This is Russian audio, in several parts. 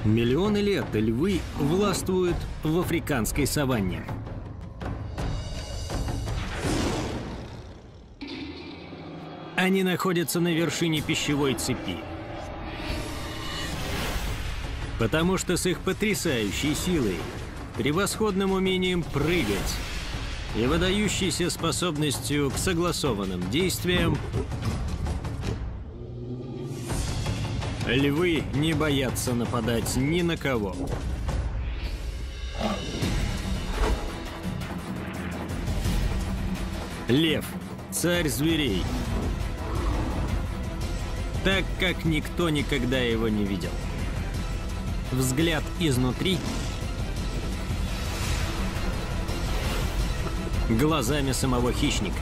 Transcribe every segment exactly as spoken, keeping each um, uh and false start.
Миллионы лет львы властвуют в африканской саванне. Они находятся на вершине пищевой цепи. Потому что с их потрясающей силой, превосходным умением прыгать и выдающейся способностью к согласованным действиям, львы не боятся нападать ни на кого. Лев – царь зверей. Так, как никто никогда его не видел. Взгляд изнутри, глазами самого хищника.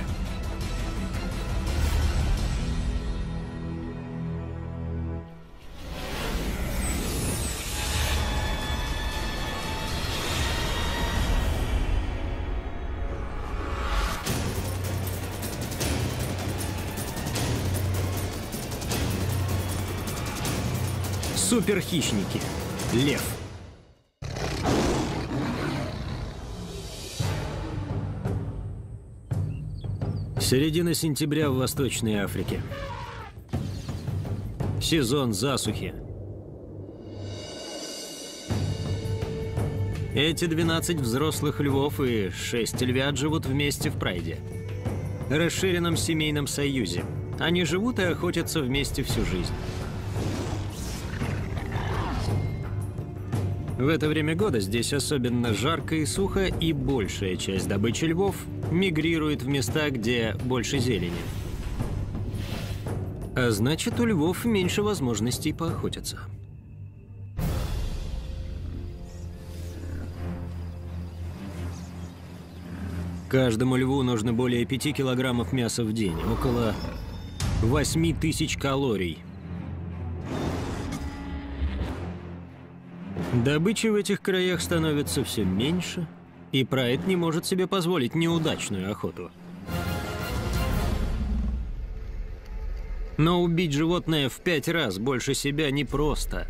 Суперхищники. Лев. Середина сентября в Восточной Африке. Сезон засухи. Эти двенадцать взрослых львов и шесть львят живут вместе в прайде, расширенном семейном союзе. Они живут и охотятся вместе всю жизнь. В это время года здесь особенно жарко и сухо, и большая часть добычи львов мигрирует в места, где больше зелени. А значит, у львов меньше возможностей поохотиться. Каждому льву нужно более пяти килограммов мяса в день, около восьми тысяч калорий. Добычи в этих краях становится все меньше, и прайд не может себе позволить неудачную охоту. Но убить животное в пять раз больше себя непросто.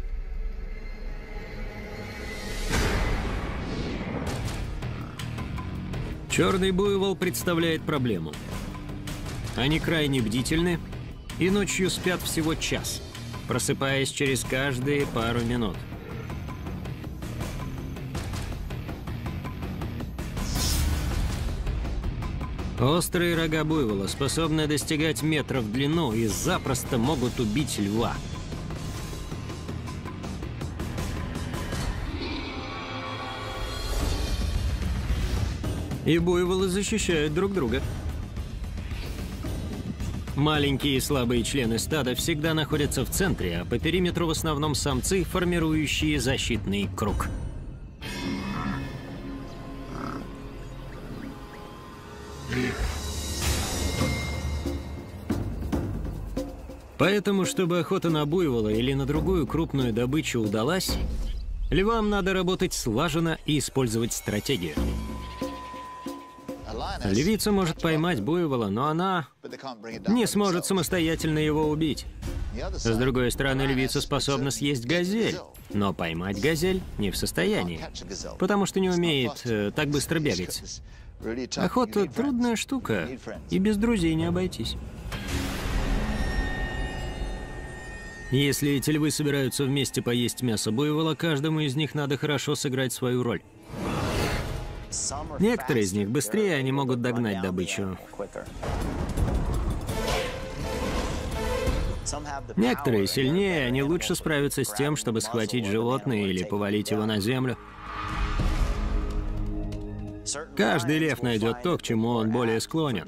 Черный буйвол представляет проблему. Они крайне бдительны и ночью спят всего час, просыпаясь через каждые пару минут. Острые рога буйвола способны достигать метра в длину и запросто могут убить льва. И буйволы защищают друг друга. Маленькие и слабые члены стада всегда находятся в центре, а по периметру в основном самцы, формирующие защитный круг. Поэтому, чтобы охота на буйвола или на другую крупную добычу удалась, львам надо работать слаженно и использовать стратегию. Львица может поймать буйвола, но она не сможет самостоятельно его убить. С другой стороны, львица способна съесть газель, но поймать газель не в состоянии, потому что не умеет э, так быстро бегать. Охота – трудная штука, и без друзей не обойтись. Если эти львы собираются вместе поесть мясо буйвола, каждому из них надо хорошо сыграть свою роль. Некоторые из них быстрее, они могут догнать добычу. Некоторые сильнее, они лучше справятся с тем, чтобы схватить животное или повалить его на землю. Каждый лев найдет то, к чему он более склонен.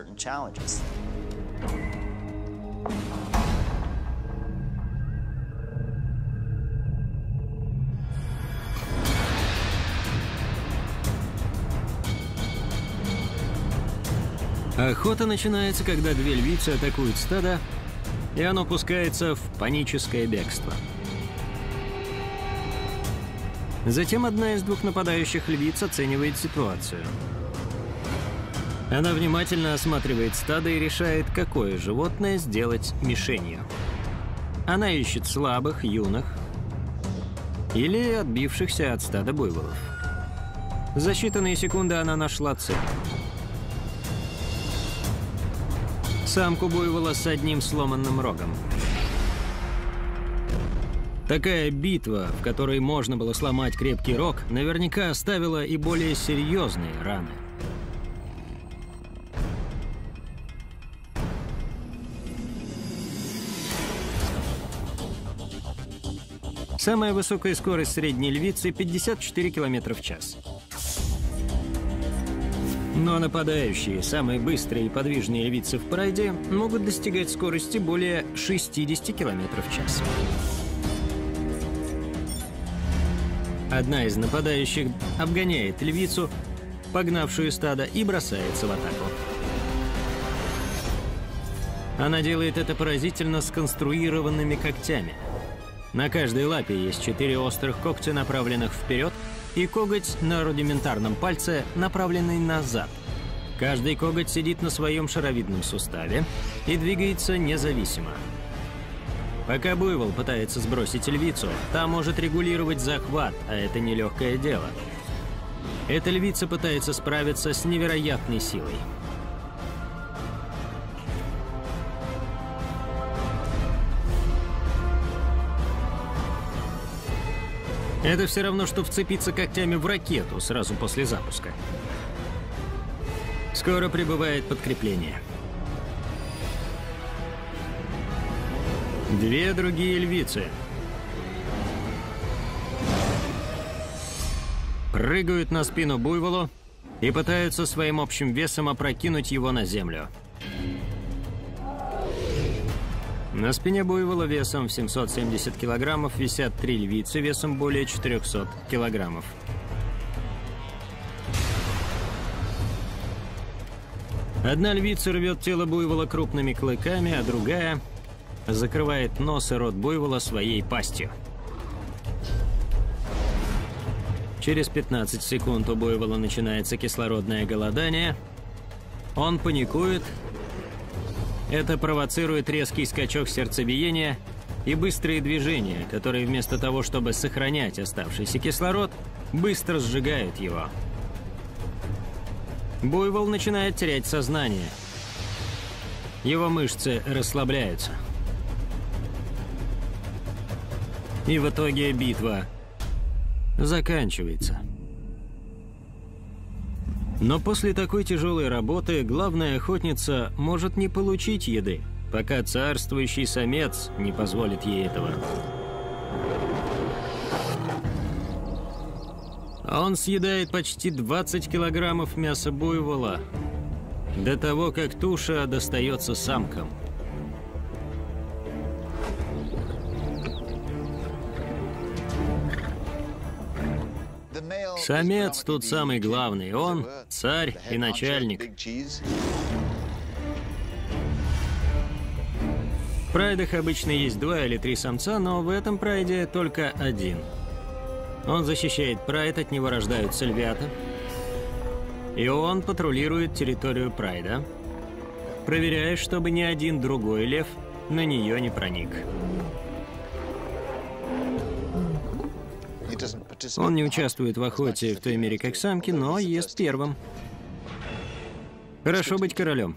Охота начинается, когда две львицы атакуют стадо, и оно пускается в паническое бегство. Затем одна из двух нападающих львиц оценивает ситуацию. Она внимательно осматривает стадо и решает, какое животное сделать мишенью. Она ищет слабых, юных, или отбившихся от стада буйволов. За считанные секунды она нашла цель. Самку буйвола с одним сломанным рогом. Такая битва, в которой можно было сломать крепкий рог, наверняка оставила и более серьезные раны. Самая высокая скорость средней львицы – пятьдесят четыре километра в час. Но нападающие, самые быстрые и подвижные львицы в прайде, могут достигать скорости более шестидесяти километров в час. Одна из нападающих обгоняет львицу, погнавшую стадо, и бросается в атаку. Она делает это поразительно сконструированными когтями. На каждой лапе есть четыре острых когтя, направленных вперед, и коготь на рудиментарном пальце, направленный назад. Каждый коготь сидит на своем шаровидном суставе и двигается независимо. Пока буйвол пытается сбросить львицу, та может регулировать захват, а это нелегкое дело. Эта львица пытается справиться с невероятной силой. Это все равно, что вцепиться когтями в ракету сразу после запуска. Скоро прибывает подкрепление. Две другие львицы прыгают на спину буйволу и пытаются своим общим весом опрокинуть его на землю. На спине буйвола весом в семьсот семьдесят килограммов висят три львицы весом более четырёхсот килограммов. Одна львица рвет тело буйвола крупными клыками, а другая закрывает нос и рот буйвола своей пастью. Через пятнадцать секунд у буйвола начинается кислородное голодание. Он паникует. Это провоцирует резкий скачок сердцебиения и быстрые движения, которые вместо того, чтобы сохранять оставшийся кислород, быстро сжигают его. Буйвол начинает терять сознание. Его мышцы расслабляются. И в итоге битва заканчивается. Но после такой тяжелой работы главная охотница может не получить еды, пока царствующий самец не позволит ей этого. Он съедает почти двадцать килограммов мяса буйвола до того, как туша достается самкам. Самец тут самый главный. Он царь и начальник. В прайдах обычно есть два или три самца, но в этом прайде только один. Он защищает прайд, от него рождаются львята. И он патрулирует территорию прайда, проверяя, чтобы ни один другой лев на нее не проник. Он не участвует в охоте в той мере, как самки, но ест первым. Хорошо быть королем.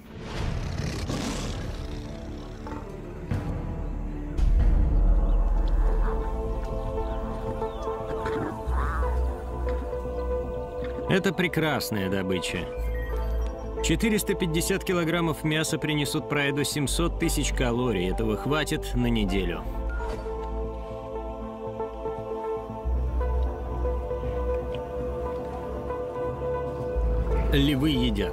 Это прекрасная добыча. четыреста пятьдесят килограммов мяса принесут прайду семьсот тысяч калорий. Этого хватит на неделю. Львы едят.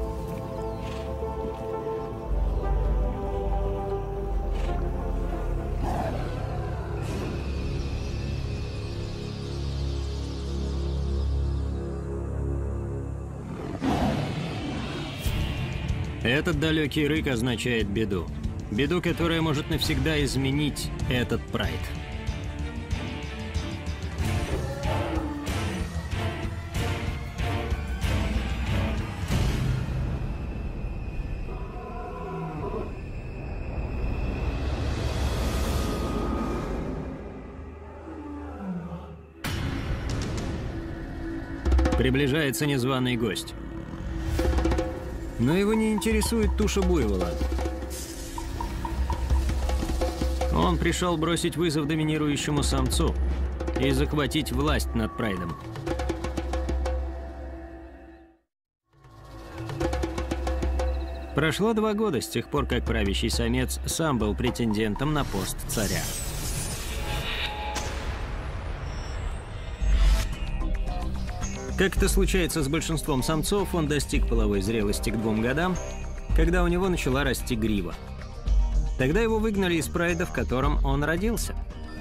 Этот далекий рык означает беду. Беду, которая может навсегда изменить этот прайд. Приближается незваный гость. Но его не интересует туша буйвола. Он пришел бросить вызов доминирующему самцу и захватить власть над Прайдом. Прошло два года с тех пор, как правящий самец сам был претендентом на пост царя. Как это случается с большинством самцов, он достиг половой зрелости к двум годам, когда у него начала расти грива. Тогда его выгнали из Прайда, в котором он родился.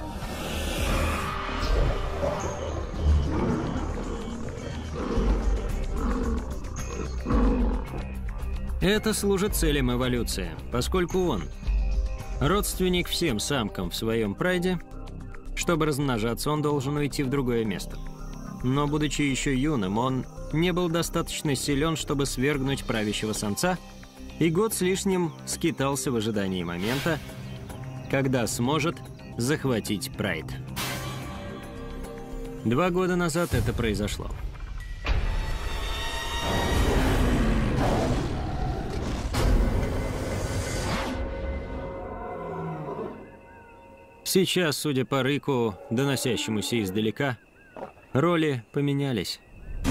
Это служит целям эволюции, поскольку он родственник всем самкам в своем Прайде. Чтобы размножаться, он должен уйти в другое место. Но, будучи еще юным, он не был достаточно силен, чтобы свергнуть правящего самца, и год с лишним скитался в ожидании момента, когда сможет захватить Прайд. Два года назад это произошло. Сейчас, судя по рыку, доносящемуся издалека, роли поменялись.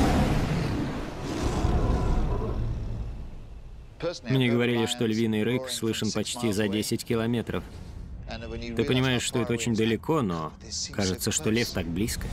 Мне говорили, что львиный рык слышен почти за десять километров. Ты понимаешь, что это очень далеко, но кажется, что лев так близко.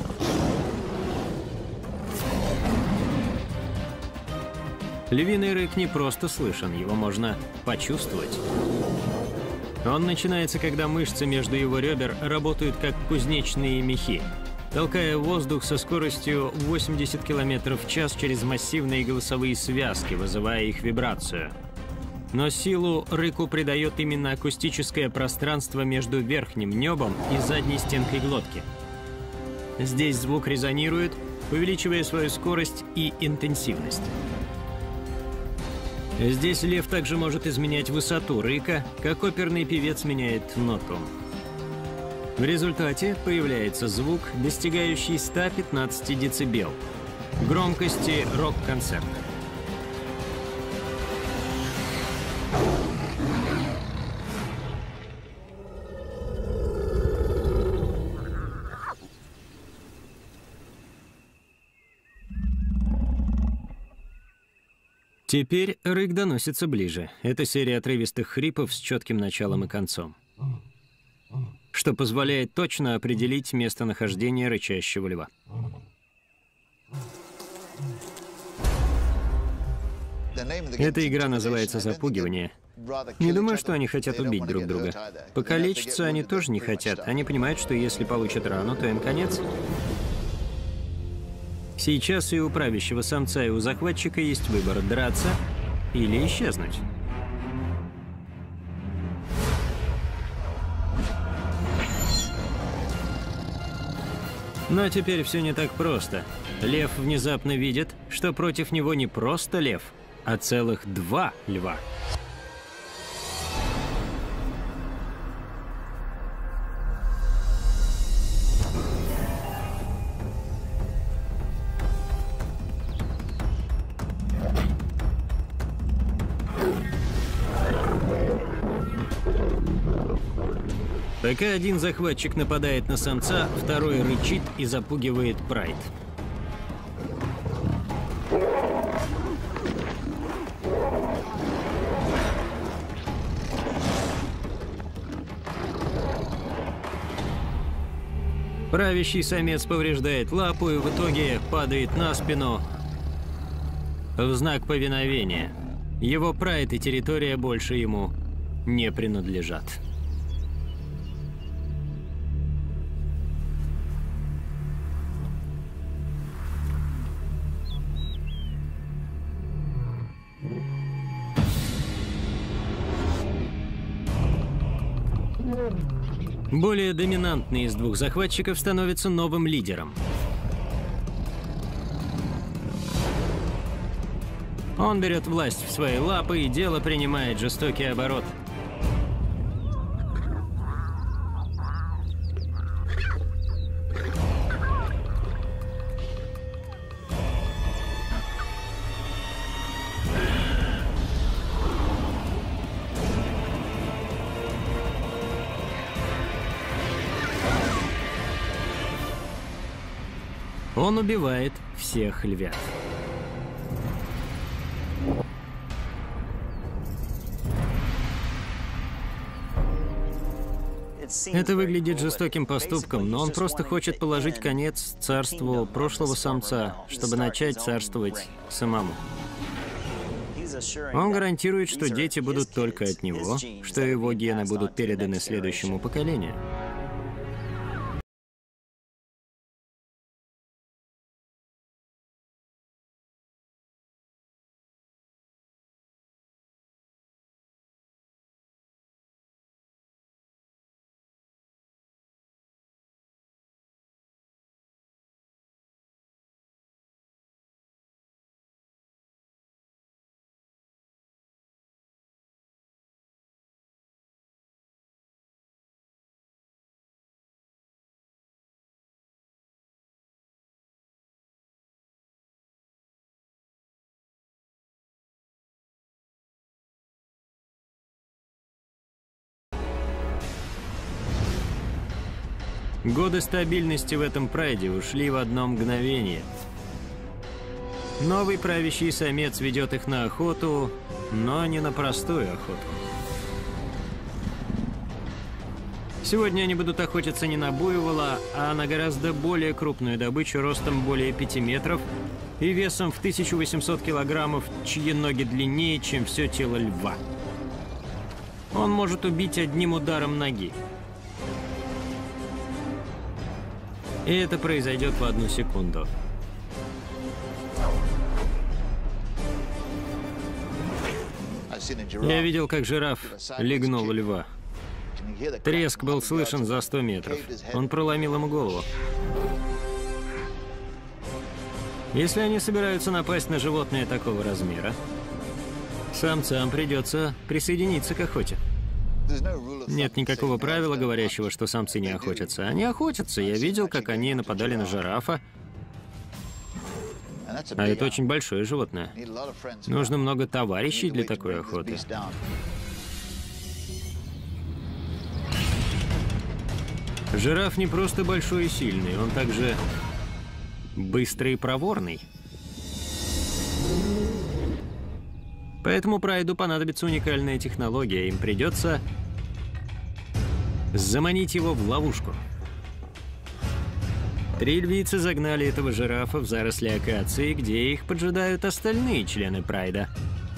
Львиный рык не просто слышен, его можно почувствовать. Он начинается, когда мышцы между его ребер работают как кузнечные мехи, толкая воздух со скоростью восемьдесят километров в час через массивные голосовые связки, вызывая их вибрацию. Но силу рыку придает именно акустическое пространство между верхним небом и задней стенкой глотки. Здесь звук резонирует, увеличивая свою скорость и интенсивность. Здесь лев также может изменять высоту рыка, как оперный певец меняет ноту. В результате появляется звук, достигающий ста пятнадцати децибел, громкости рок-концерта. Теперь рык доносится ближе. Это серия отрывистых хрипов с четким началом и концом, что позволяет точно определить местонахождение рычащего льва. Эта игра называется «Запугивание». Не думаю, что они хотят убить друг друга. Покалечиться они тоже не хотят. Они понимают, что если получат рану, то им конец. Сейчас и у правящего самца, и у захватчика есть выбор – драться или исчезнуть. Но теперь все не так просто. Лев внезапно видит, что против него не просто лев, а целых два льва. Пока один захватчик нападает на самца, второй рычит и запугивает Прайд. Правящий самец повреждает лапу и в итоге падает на спину в знак повиновения. Его Прайд и территория больше ему не принадлежат. Более доминантный из двух захватчиков становится новым лидером. Он берет власть в свои лапы, и дело принимает жестокий оборот. Он убивает всех львят. Это выглядит жестоким поступком, но он просто хочет положить конец царству прошлого самца, чтобы начать царствовать самому. Он гарантирует, что дети будут только от него, что его гены будут переданы следующему поколению. Годы стабильности в этом прайде ушли в одно мгновение. Новый правящий самец ведет их на охоту, но не на простую охоту. Сегодня они будут охотиться не на буйвола, а на гораздо более крупную добычу ростом более пяти метров и весом в тысячу восемьсот килограммов, чьи ноги длиннее, чем все тело льва. Он может убить одним ударом ноги. И это произойдет в одну секунду. Я видел, как жираф легнул льва. Треск был слышен за сто метров. Он проломил ему голову. Если они собираются напасть на животное такого размера, самцам придется присоединиться к охоте. Нет никакого правила, говорящего, что самцы не охотятся. Они охотятся. Я видел, как они нападали на жирафа. А это очень большое животное. Нужно много товарищей для такой охоты. Жираф не просто большой и сильный, он также быстрый и проворный. Поэтому прайду понадобится уникальная технология. Им придется заманить его в ловушку. Три львицы загнали этого жирафа в заросли акации, где их поджидают остальные члены прайда.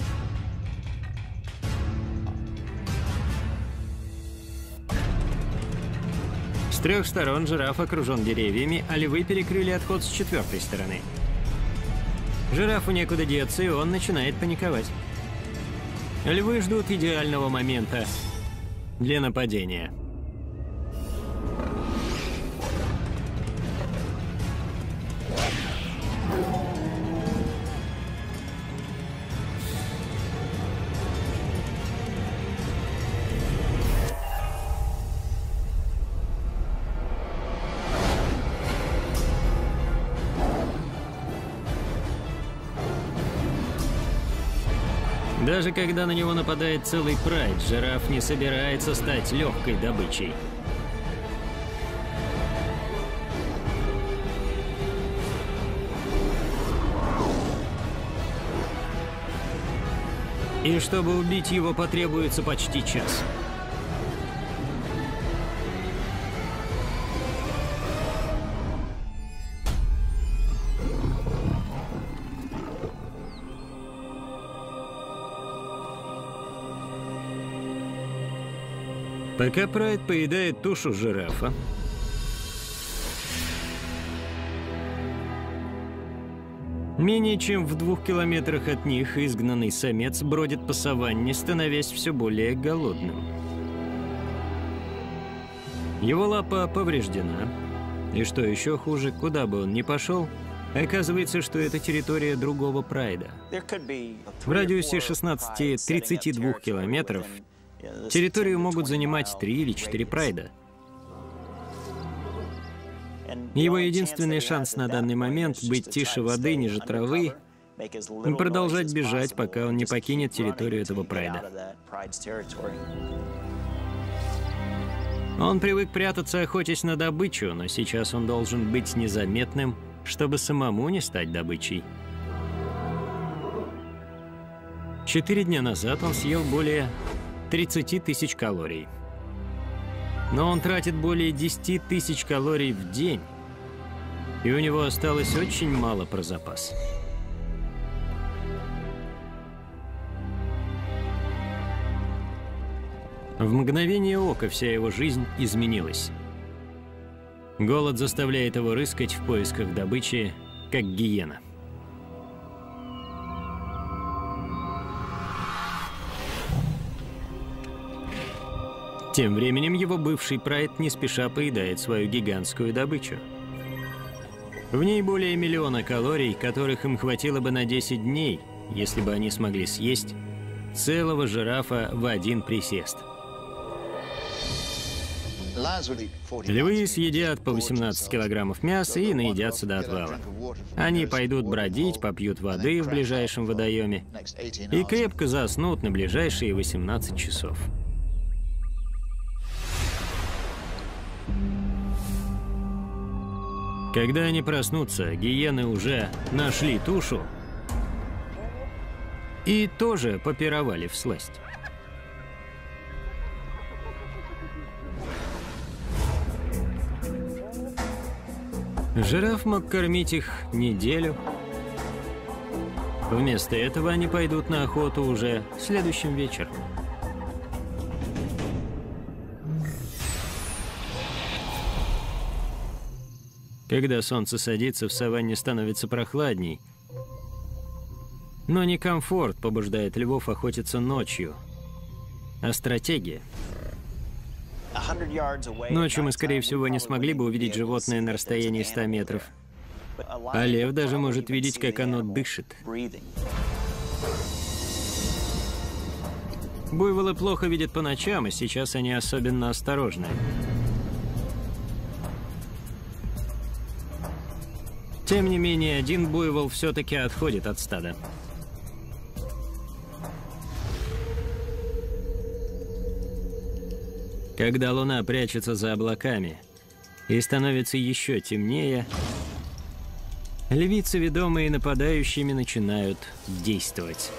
С трех сторон жираф окружен деревьями, а львы перекрыли отход с четвертой стороны. Жирафу некуда деться, и он начинает паниковать. Львы ждут идеального момента для нападения. Даже когда на него нападает целый прайд, жираф не собирается стать легкой добычей. И чтобы убить его, потребуется почти час. Пока прайд поедает тушу жирафа, менее чем в двух километрах от них изгнанный самец бродит по саванне, становясь все более голодным. Его лапа повреждена, и что еще хуже, куда бы он ни пошел, оказывается, что это территория другого прайда. В радиусе шестнадцати-тридцати двух километров территорию могут занимать три или четыре прайда. Его единственный шанс на данный момент — быть тише воды, ниже травы, и продолжать бежать, пока он не покинет территорию этого прайда. Он привык прятаться, охотясь на добычу, но сейчас он должен быть незаметным чтобы самому не стать добычей. Четыре дня назад он съел более тридцати тысяч калорий. Но он тратит более десяти тысяч калорий в день, и у него осталось очень мало про запас. В мгновение ока вся его жизнь изменилась. Голод заставляет его рыскать в поисках добычи, как гиена. Тем временем его бывший прайд не спеша поедает свою гигантскую добычу. В ней более миллиона калорий, которых им хватило бы на десять дней, если бы они смогли съесть целого жирафа в один присест. Львы съедят по восемнадцать килограммов мяса и наедятся до отвала. Они пойдут бродить, попьют воды в ближайшем водоеме и крепко заснут на ближайшие восемнадцать часов. Когда они проснутся, гиены уже нашли тушу и тоже попировали всласть. Жираф мог кормить их неделю. Вместо этого они пойдут на охоту уже следующим вечером. Когда солнце садится, в саванне становится прохладней. Но не комфорт побуждает львов охотиться ночью, а стратегия. Ночью мы, скорее всего, не смогли бы увидеть животное на расстоянии ста метров. А лев даже может видеть, как оно дышит. Буйволы плохо видят по ночам, и сейчас они особенно осторожны. Тем не менее, один буйвол все-таки отходит от стада. Когда луна прячется за облаками и становится еще темнее, львицы, ведомые нападающими, начинают действовать.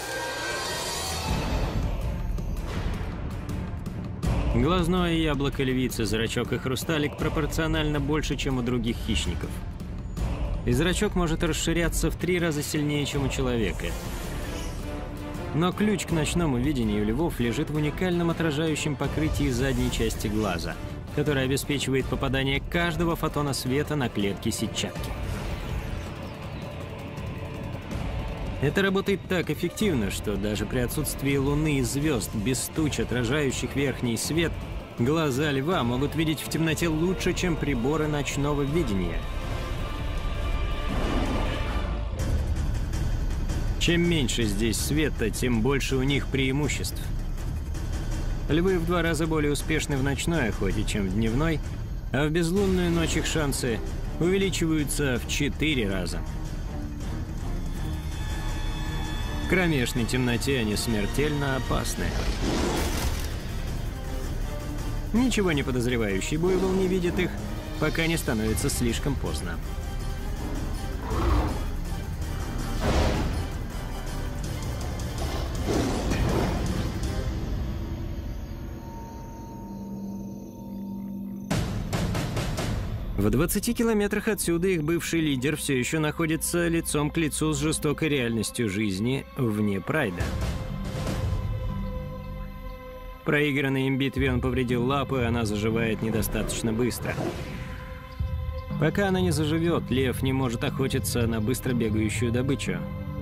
Глазное яблоко львицы, зрачок и хрусталик пропорционально больше, чем у других хищников. И зрачок может расширяться в три раза сильнее, чем у человека. Но ключ к ночному видению львов лежит в уникальном отражающем покрытии задней части глаза, которое обеспечивает попадание каждого фотона света на клетки сетчатки. Это работает так эффективно, что даже при отсутствии луны и звезд, без туч, отражающих верхний свет, глаза льва могут видеть в темноте лучше, чем приборы ночного видения. Чем меньше здесь света, тем больше у них преимуществ. Львы в два раза более успешны в ночной охоте, чем в дневной, а в безлунную ночь их шансы увеличиваются в четыре раза. В кромешной темноте они смертельно опасны. Ничего не подозревающий буйвол не видит их, пока не становится слишком поздно. В двадцати километрах отсюда их бывший лидер все еще находится лицом к лицу с жестокой реальностью жизни вне прайда. В проигранной им битве он повредил лапу, и она заживает недостаточно быстро. Пока она не заживет, лев не может охотиться на быстро бегающую добычу.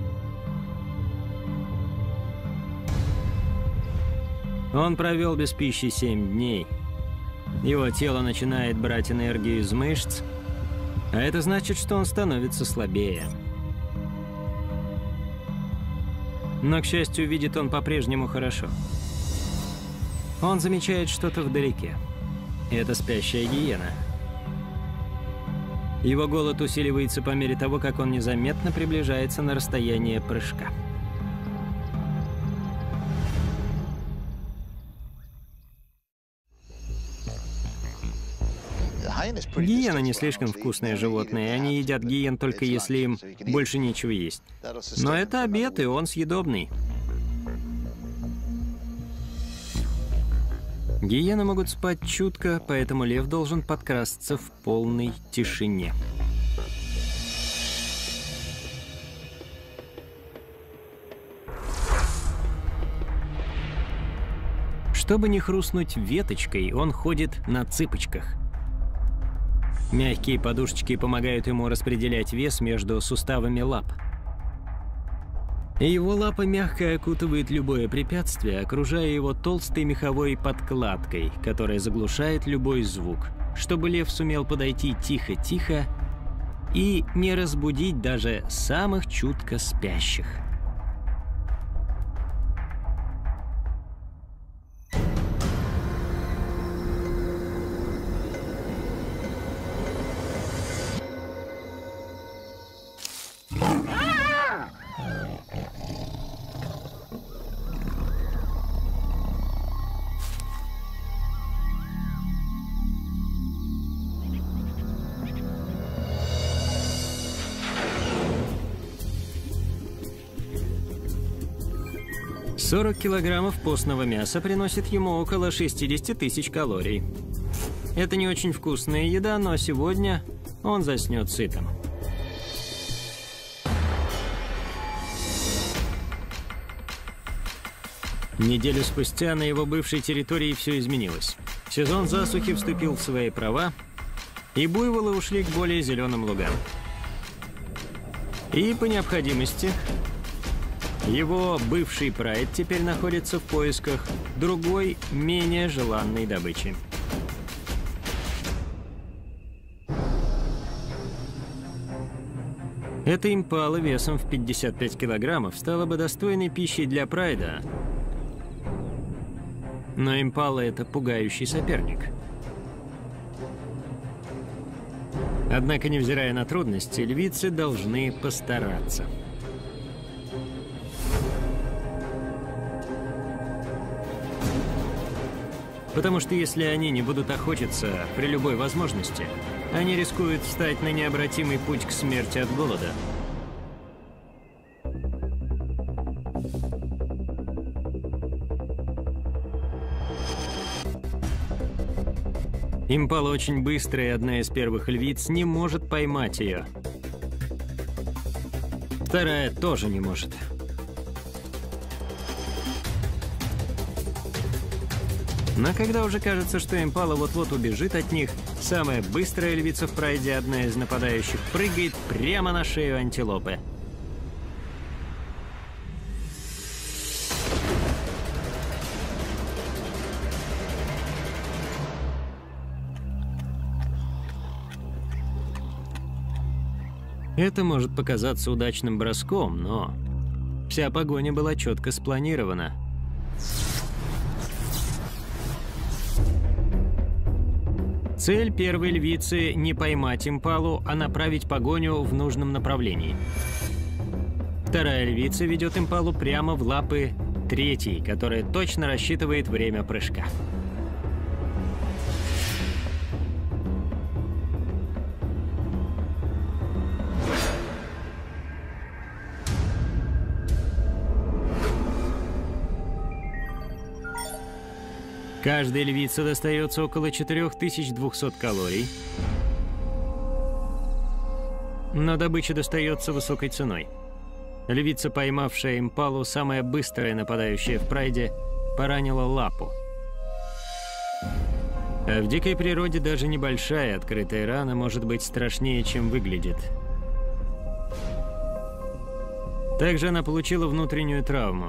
Он провел без пищи семь дней. Его тело начинает брать энергию из мышц, а это значит, что он становится слабее. Но, к счастью, видит он по-прежнему хорошо. Он замечает что-то вдалеке. Это спящая гиена. Его голод усиливается по мере того, как он незаметно приближается на расстояние прыжка. Гиены не слишком вкусные животные, они едят гиен только если им больше нечего есть. Но это обед, и он съедобный. Гиены могут спать чутко, поэтому лев должен подкрасться в полной тишине. Чтобы не хрустнуть веточкой, он ходит на цыпочках. Мягкие подушечки помогают ему распределять вес между суставами лап. Его лапа мягко окутывает любое препятствие, окружая его толстой меховой подкладкой, которая заглушает любой звук, чтобы лев сумел подойти тихо-тихо и не разбудить даже самых чутко спящих. сорок килограммов постного мяса приносит ему около шестидесяти тысяч калорий. Это не очень вкусная еда, но сегодня он заснет сытым. Неделю спустя на его бывшей территории все изменилось. Сезон засухи вступил в свои права, и буйволы ушли к более зеленым лугам. И по необходимости его бывший прайд теперь находится в поисках другой, менее желанной добычи. Эта импала весом в пятьдесят пять килограммов стала бы достойной пищей для прайда. Но импала — это пугающий соперник. Однако, невзирая на трудности, львицы должны постараться. Потому что если они не будут охотиться при любой возможности, они рискуют встать на необратимый путь к смерти от голода. Импала очень быстрая, и одна из первых львиц не может поймать ее. Вторая тоже не может. Но когда уже кажется, что импала вот-вот убежит от них, самая быстрая львица в прайде, одна из нападающих, прыгает прямо на шею антилопы. Это может показаться удачным броском, но вся погоня была четко спланирована. Цель первой львицы — не поймать импалу, а направить погоню в нужном направлении. Вторая львица ведет импалу прямо в лапы третьей, которая точно рассчитывает время прыжка. Каждой львице достается около четырёх тысяч двухсот калорий, но добыча достается высокой ценой. Львица, поймавшая импалу, самая быстрая нападающая в прайде, поранила лапу. А в дикой природе даже небольшая открытая рана может быть страшнее, чем выглядит. Также она получила внутреннюю травму.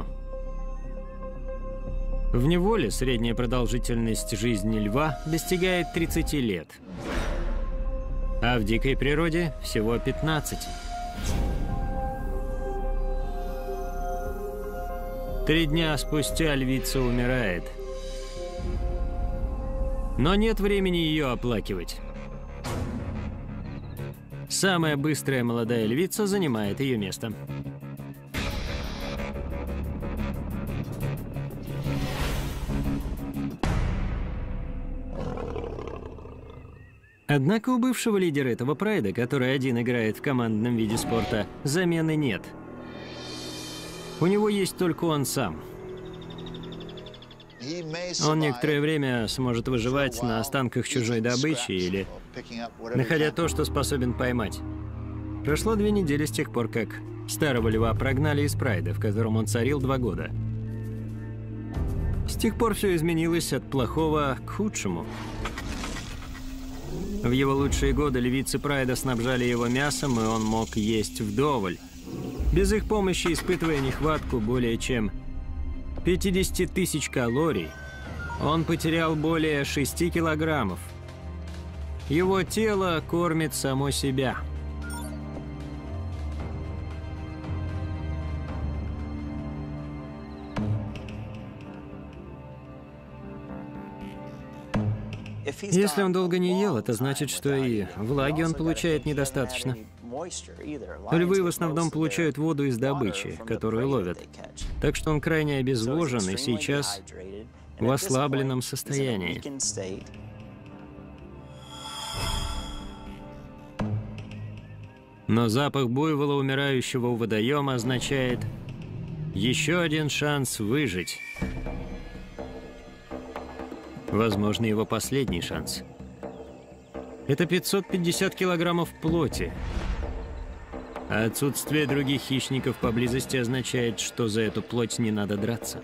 В неволе средняя продолжительность жизни льва достигает тридцати лет, а в дикой природе всего пятнадцати. Три дня спустя львица умирает. Но нет времени ее оплакивать. Самая быстрая молодая львица занимает ее место. Однако у бывшего лидера этого прайда, который один играет в командном виде спорта, замены нет. У него есть только он сам. Он некоторое время сможет выживать на останках чужой добычи или находя то, что способен поймать. Прошло две недели с тех пор, как старого льва прогнали из прайда, в котором он царил два года. С тех пор все изменилось от плохого к худшему. В его лучшие годы львицы прайда снабжали его мясом, и он мог есть вдоволь, без их помощи испытывая нехватку более чем пятидесяти тысяч калорий. Он потерял более шести килограммов. Его тело кормит само себя. Если он долго не ел, это значит, что и влаги он получает недостаточно. Львы в основном получают воду из добычи, которую ловят. Так что он крайне обезвожен и сейчас в ослабленном состоянии. Но запах буйвола, умирающего у водоема, означает еще один шанс выжить. Возможно, его последний шанс. Это пятьсот пятьдесят килограммов плоти. А отсутствие других хищников поблизости означает, что за эту плоть не надо драться.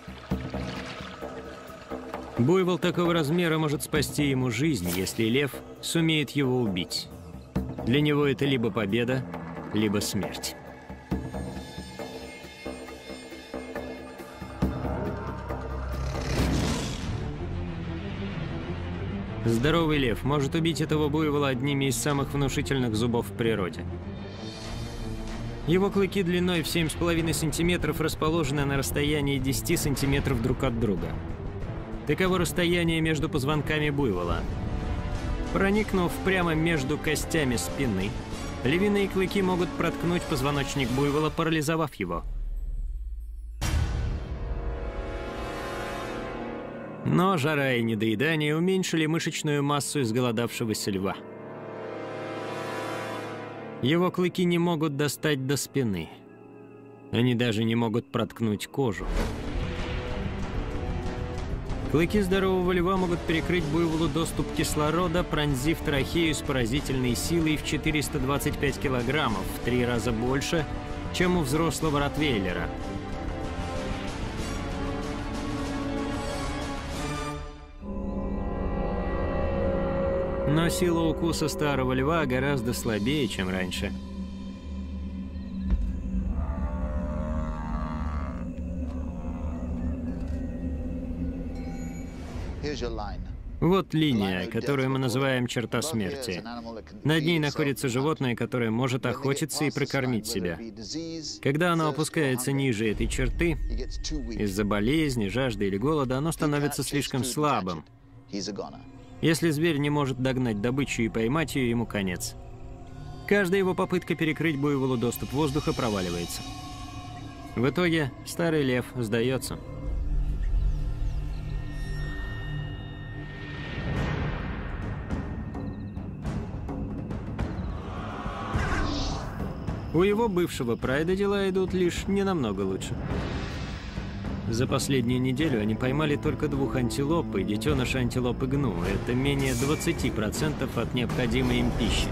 Буйвол такого размера может спасти ему жизнь, если лев сумеет его убить. Для него это либо победа, либо смерть. Здоровый лев может убить этого буйвола одними из самых внушительных зубов в природе. Его клыки длиной в семь с половиной сантиметров расположены на расстоянии десяти сантиметров друг от друга. Таково расстояние между позвонками буйвола. Проникнув прямо между костями спины, львиные клыки могут проткнуть позвоночник буйвола, парализовав его. Но жара и недоедание уменьшили мышечную массу изголодавшегося льва. Его клыки не могут достать до спины. Они даже не могут проткнуть кожу. Клыки здорового льва могут перекрыть буйволу доступ кислорода, пронзив трахею с поразительной силой в четыреста двадцать пять килограммов, в три раза больше, чем у взрослого ротвейлера. Но сила укуса старого льва гораздо слабее, чем раньше. Вот линия, которую мы называем черта смерти. Над ней находится животное, которое может охотиться и прокормить себя. Когда оно опускается ниже этой черты, из-за болезни, жажды или голода, оно становится слишком слабым. Если зверь не может догнать добычу и поймать ее, ему конец. Каждая его попытка перекрыть буйволу доступ воздуха проваливается. В итоге старый лев сдается. У его бывшего прайда дела идут лишь не намного лучше. За последнюю неделю они поймали только двух антилоп и детеныша антилопы гну. Это менее двадцати процентов от необходимой им пищи.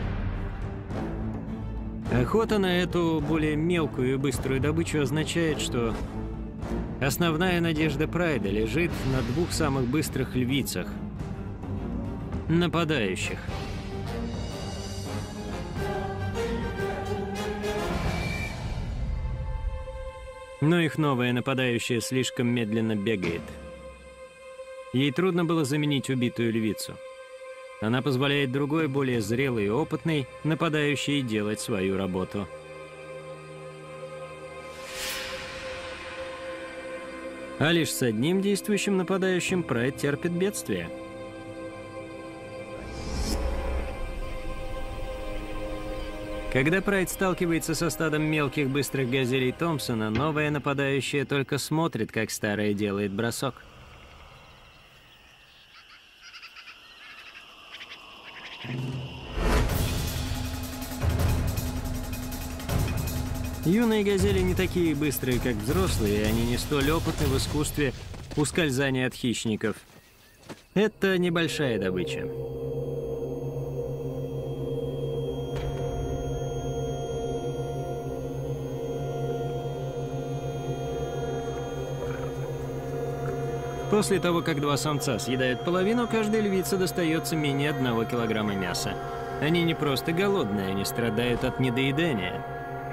Охота на эту более мелкую и быструю добычу означает, что основная надежда прайда лежит на двух самых быстрых львицах – нападающих. Но их новая нападающая слишком медленно бегает. Ей трудно было заменить убитую львицу. Она позволяет другой, более зрелой и опытной, нападающей делать свою работу. А лишь с одним действующим нападающим прайд терпит бедствие. Когда прайд сталкивается со стадом мелких быстрых газелей Томпсона, новая нападающая только смотрит, как старая делает бросок. Юные газели не такие быстрые, как взрослые, и они не столь опытны в искусстве ускользания от хищников. Это небольшая добыча. После того, как два самца съедают половину, каждой львице достается менее одного килограмма мяса. Они не просто голодные, они страдают от недоедания.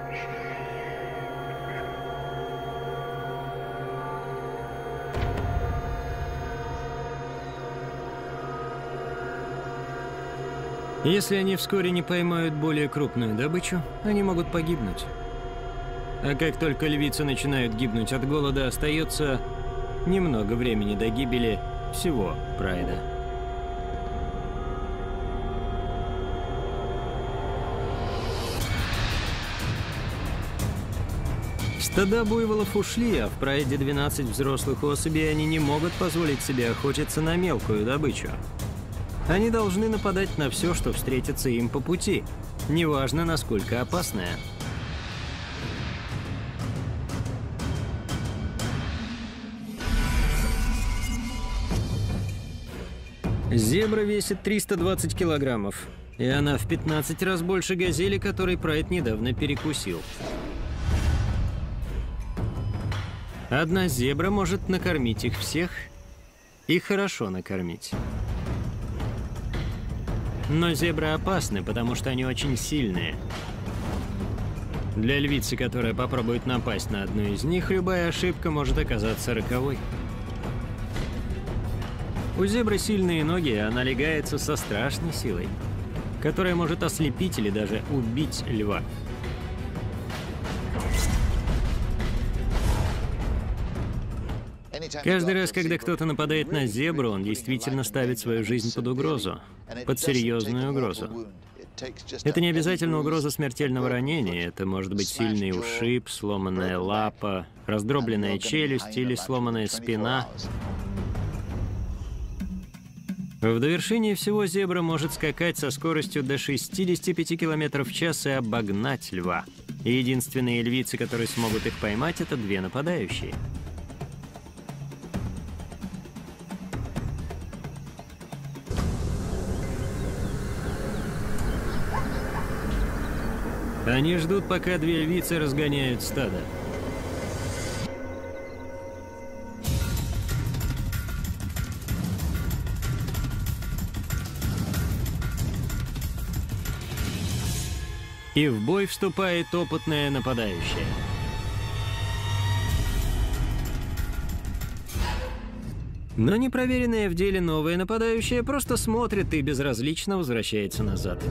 Если они вскоре не поймают более крупную добычу, они могут погибнуть. А как только львицы начинают гибнуть от голода, остается немного времени до гибели всего прайда. Стада буйволов ушли, а в прайде двенадцать взрослых особей, они не могут позволить себе охотиться на мелкую добычу. Они должны нападать на все, что встретится им по пути, неважно, насколько опасное. Зебра весит триста двадцать килограммов, и она в пятнадцать раз больше газели, которой прайд недавно перекусил. Одна зебра может накормить их всех и хорошо накормить. Но зебры опасны, потому что они очень сильные. Для львицы, которая попробует напасть на одну из них, любая ошибка может оказаться роковой. У зебры сильные ноги, и она легается со страшной силой, которая может ослепить или даже убить льва. Каждый раз, когда кто-то нападает на зебру, он действительно ставит свою жизнь под угрозу, под серьезную угрозу. Это не обязательно угроза смертельного ранения, это может быть сильный ушиб, сломанная лапа, раздробленная челюсть или сломанная спина. В довершение всего зебра может скакать со скоростью до шестидесяти пяти километров в час и обогнать льва. И единственные львицы, которые смогут их поймать, это две нападающие. Они ждут, пока две львицы разгоняют стадо. И в бой вступает опытная нападающая. Но непроверенная в деле новая нападающая просто смотрит и безразлично возвращается назад.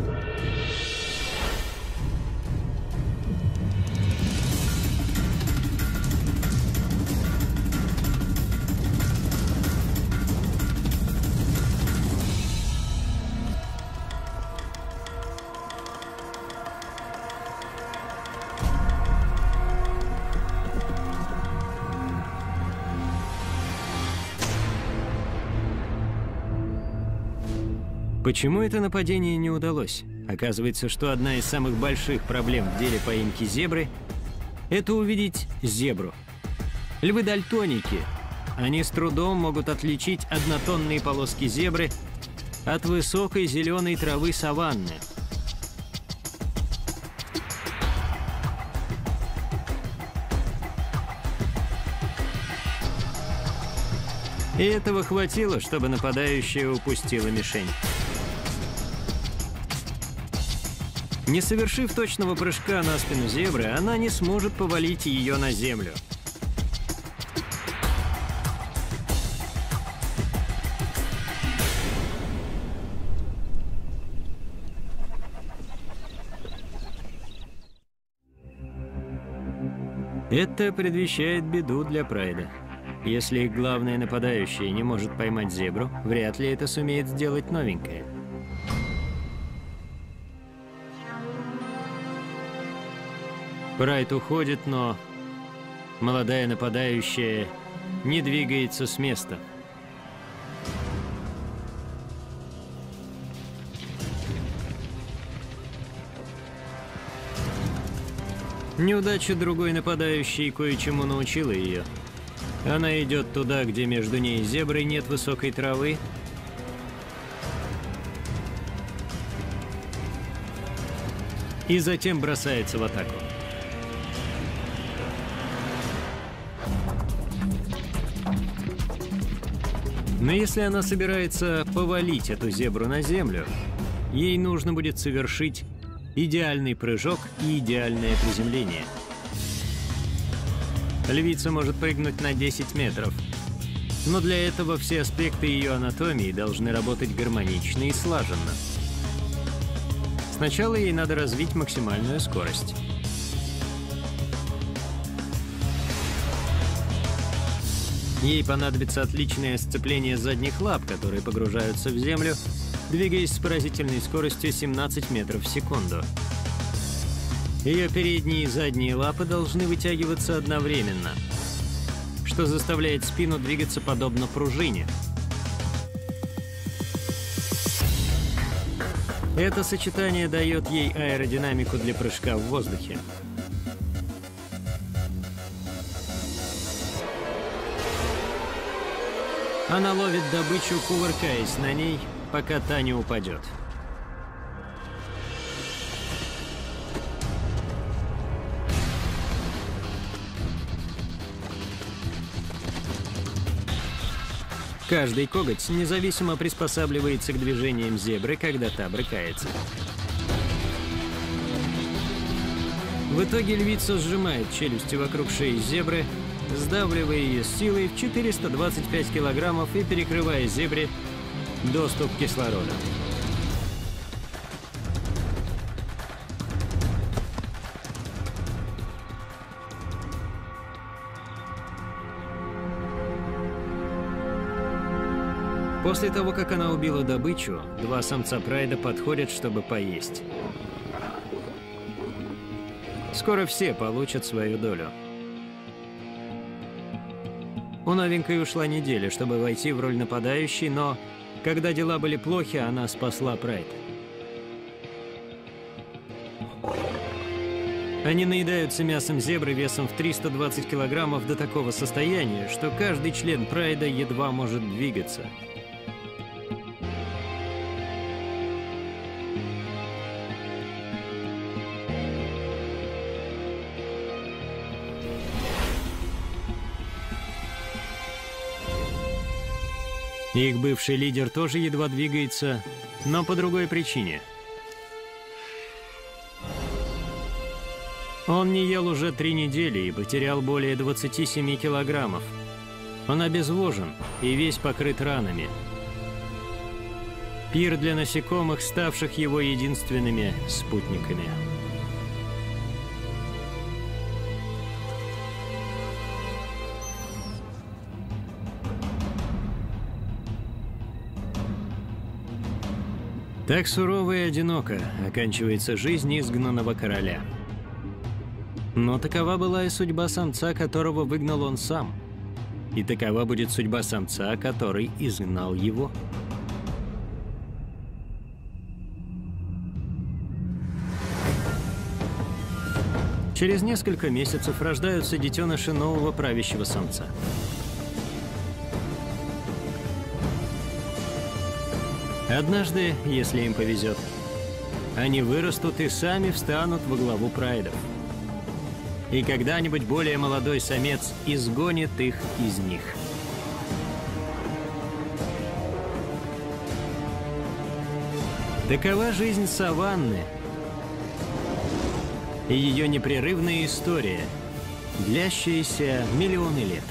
Почему это нападение не удалось? Оказывается, что одна из самых больших проблем в деле поимки зебры – это увидеть зебру. Львы-дальтоники. Они с трудом могут отличить однотонные полоски зебры от высокой зеленой травы саванны. И этого хватило, чтобы нападающая упустила мишень. Не совершив точного прыжка на спину зебры, она не сможет повалить ее на землю. Это предвещает беду для прайда. Если их главная нападающая не может поймать зебру, вряд ли это сумеет сделать новенькая. Прайд уходит, но молодая нападающая не двигается с места. Неудача другой нападающей кое-чему научила ее. Она идет туда, где между ней и зеброй нет высокой травы. И затем бросается в атаку. Но если она собирается повалить эту зебру на землю, ей нужно будет совершить идеальный прыжок и идеальное приземление. Львица может прыгнуть на десять метров, но для этого все аспекты ее анатомии должны работать гармонично и слаженно. Сначала ей надо развить максимальную скорость. Ей понадобится отличное сцепление задних лап, которые погружаются в землю, двигаясь с поразительной скоростью семнадцать метров в секунду. Ее передние и задние лапы должны вытягиваться одновременно, что заставляет спину двигаться подобно пружине. Это сочетание дает ей аэродинамику для прыжка в воздухе. Она ловит добычу, кувыркаясь на ней, пока та не упадет. Каждый коготь независимо приспосабливается к движениям зебры, когда та брыкается. В итоге львица сжимает челюсти вокруг шеи зебры, сдавливая ее силой в четыреста двадцать пять килограммов и перекрывая зебре доступ кислорода. После того, как она убила добычу, два самца прайда подходят, чтобы поесть. Скоро все получат свою долю. У новенькой ушла неделя, чтобы войти в роль нападающей, но когда дела были плохи, она спасла прайд. Они наедаются мясом зебры весом в триста двадцать килограммов до такого состояния, что каждый член прайда едва может двигаться. Их бывший лидер тоже едва двигается, но по другой причине. Он не ел уже три недели и потерял более двадцати семи килограммов. Он обезвожен и весь покрыт ранами. Пир для насекомых, ставших его единственными спутниками. Так сурово и одиноко оканчивается жизнь изгнанного короля. Но такова была и судьба самца, которого выгнал он сам. И такова будет судьба самца, который изгнал его. Через несколько месяцев рождаются детеныши нового правящего самца. Однажды, если им повезет, они вырастут и сами встанут во главу прайдов. И когда-нибудь более молодой самец изгонит их из них. Такова жизнь саванны и ее непрерывная история, длящаяся миллионы лет.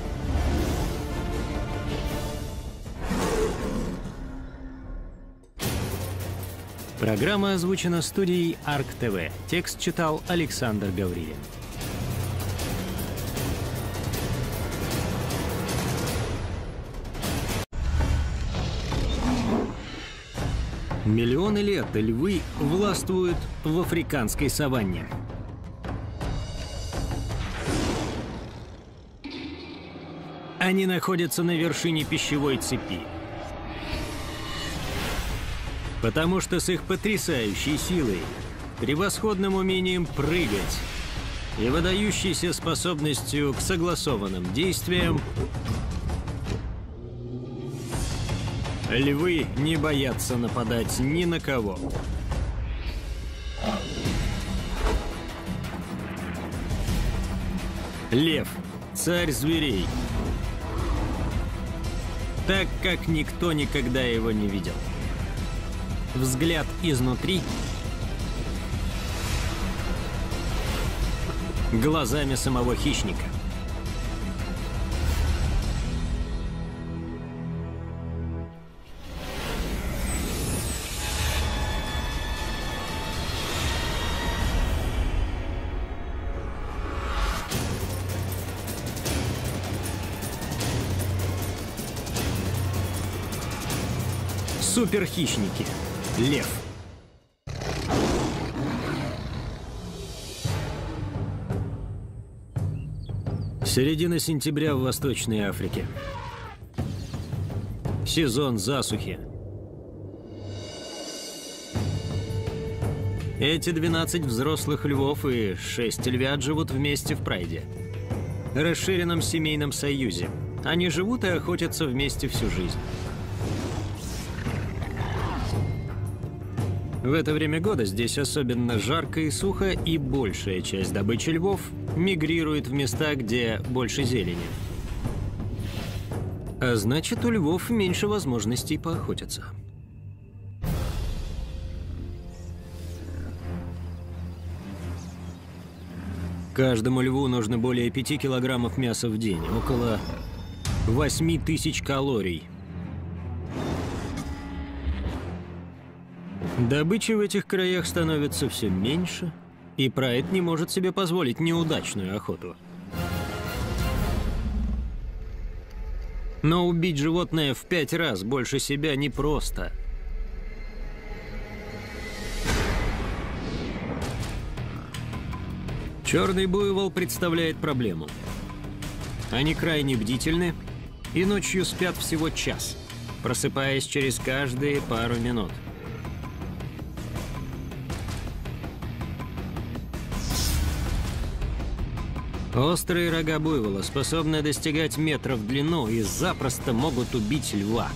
Программа озвучена студией Арк ТВ. Текст читал Александр Гаврилин. Миллионы лет львы властвуют в африканской саванне. Они находятся на вершине пищевой цепи. Потому что с их потрясающей силой, превосходным умением прыгать и выдающейся способностью к согласованным действиям, львы не боятся нападать ни на кого. Лев – царь зверей, так как никто никогда его не видел. Взгляд изнутри, глазами самого хищника. Суперхищники. Лев. Середина сентября в Восточной Африке. Сезон засухи. Эти двенадцать взрослых львов и шесть львят живут вместе в прайде, расширенном семейном союзе. Они живут и охотятся вместе всю жизнь. В это время года здесь особенно жарко и сухо, и большая часть добычи львов мигрирует в места, где больше зелени. А значит, у львов меньше возможностей поохотиться. Каждому льву нужно более пяти килограммов мяса в день, около восьми тысяч калорий. Добычи в этих краях становится все меньше, и прайд не может себе позволить неудачную охоту. Но убить животное в пять раз больше себя непросто. Черный буйвол представляет проблему. Они крайне бдительны и ночью спят всего час, просыпаясь через каждые пару минут. Острые рога буйвола способны достигать метра в длину и запросто могут убить льва.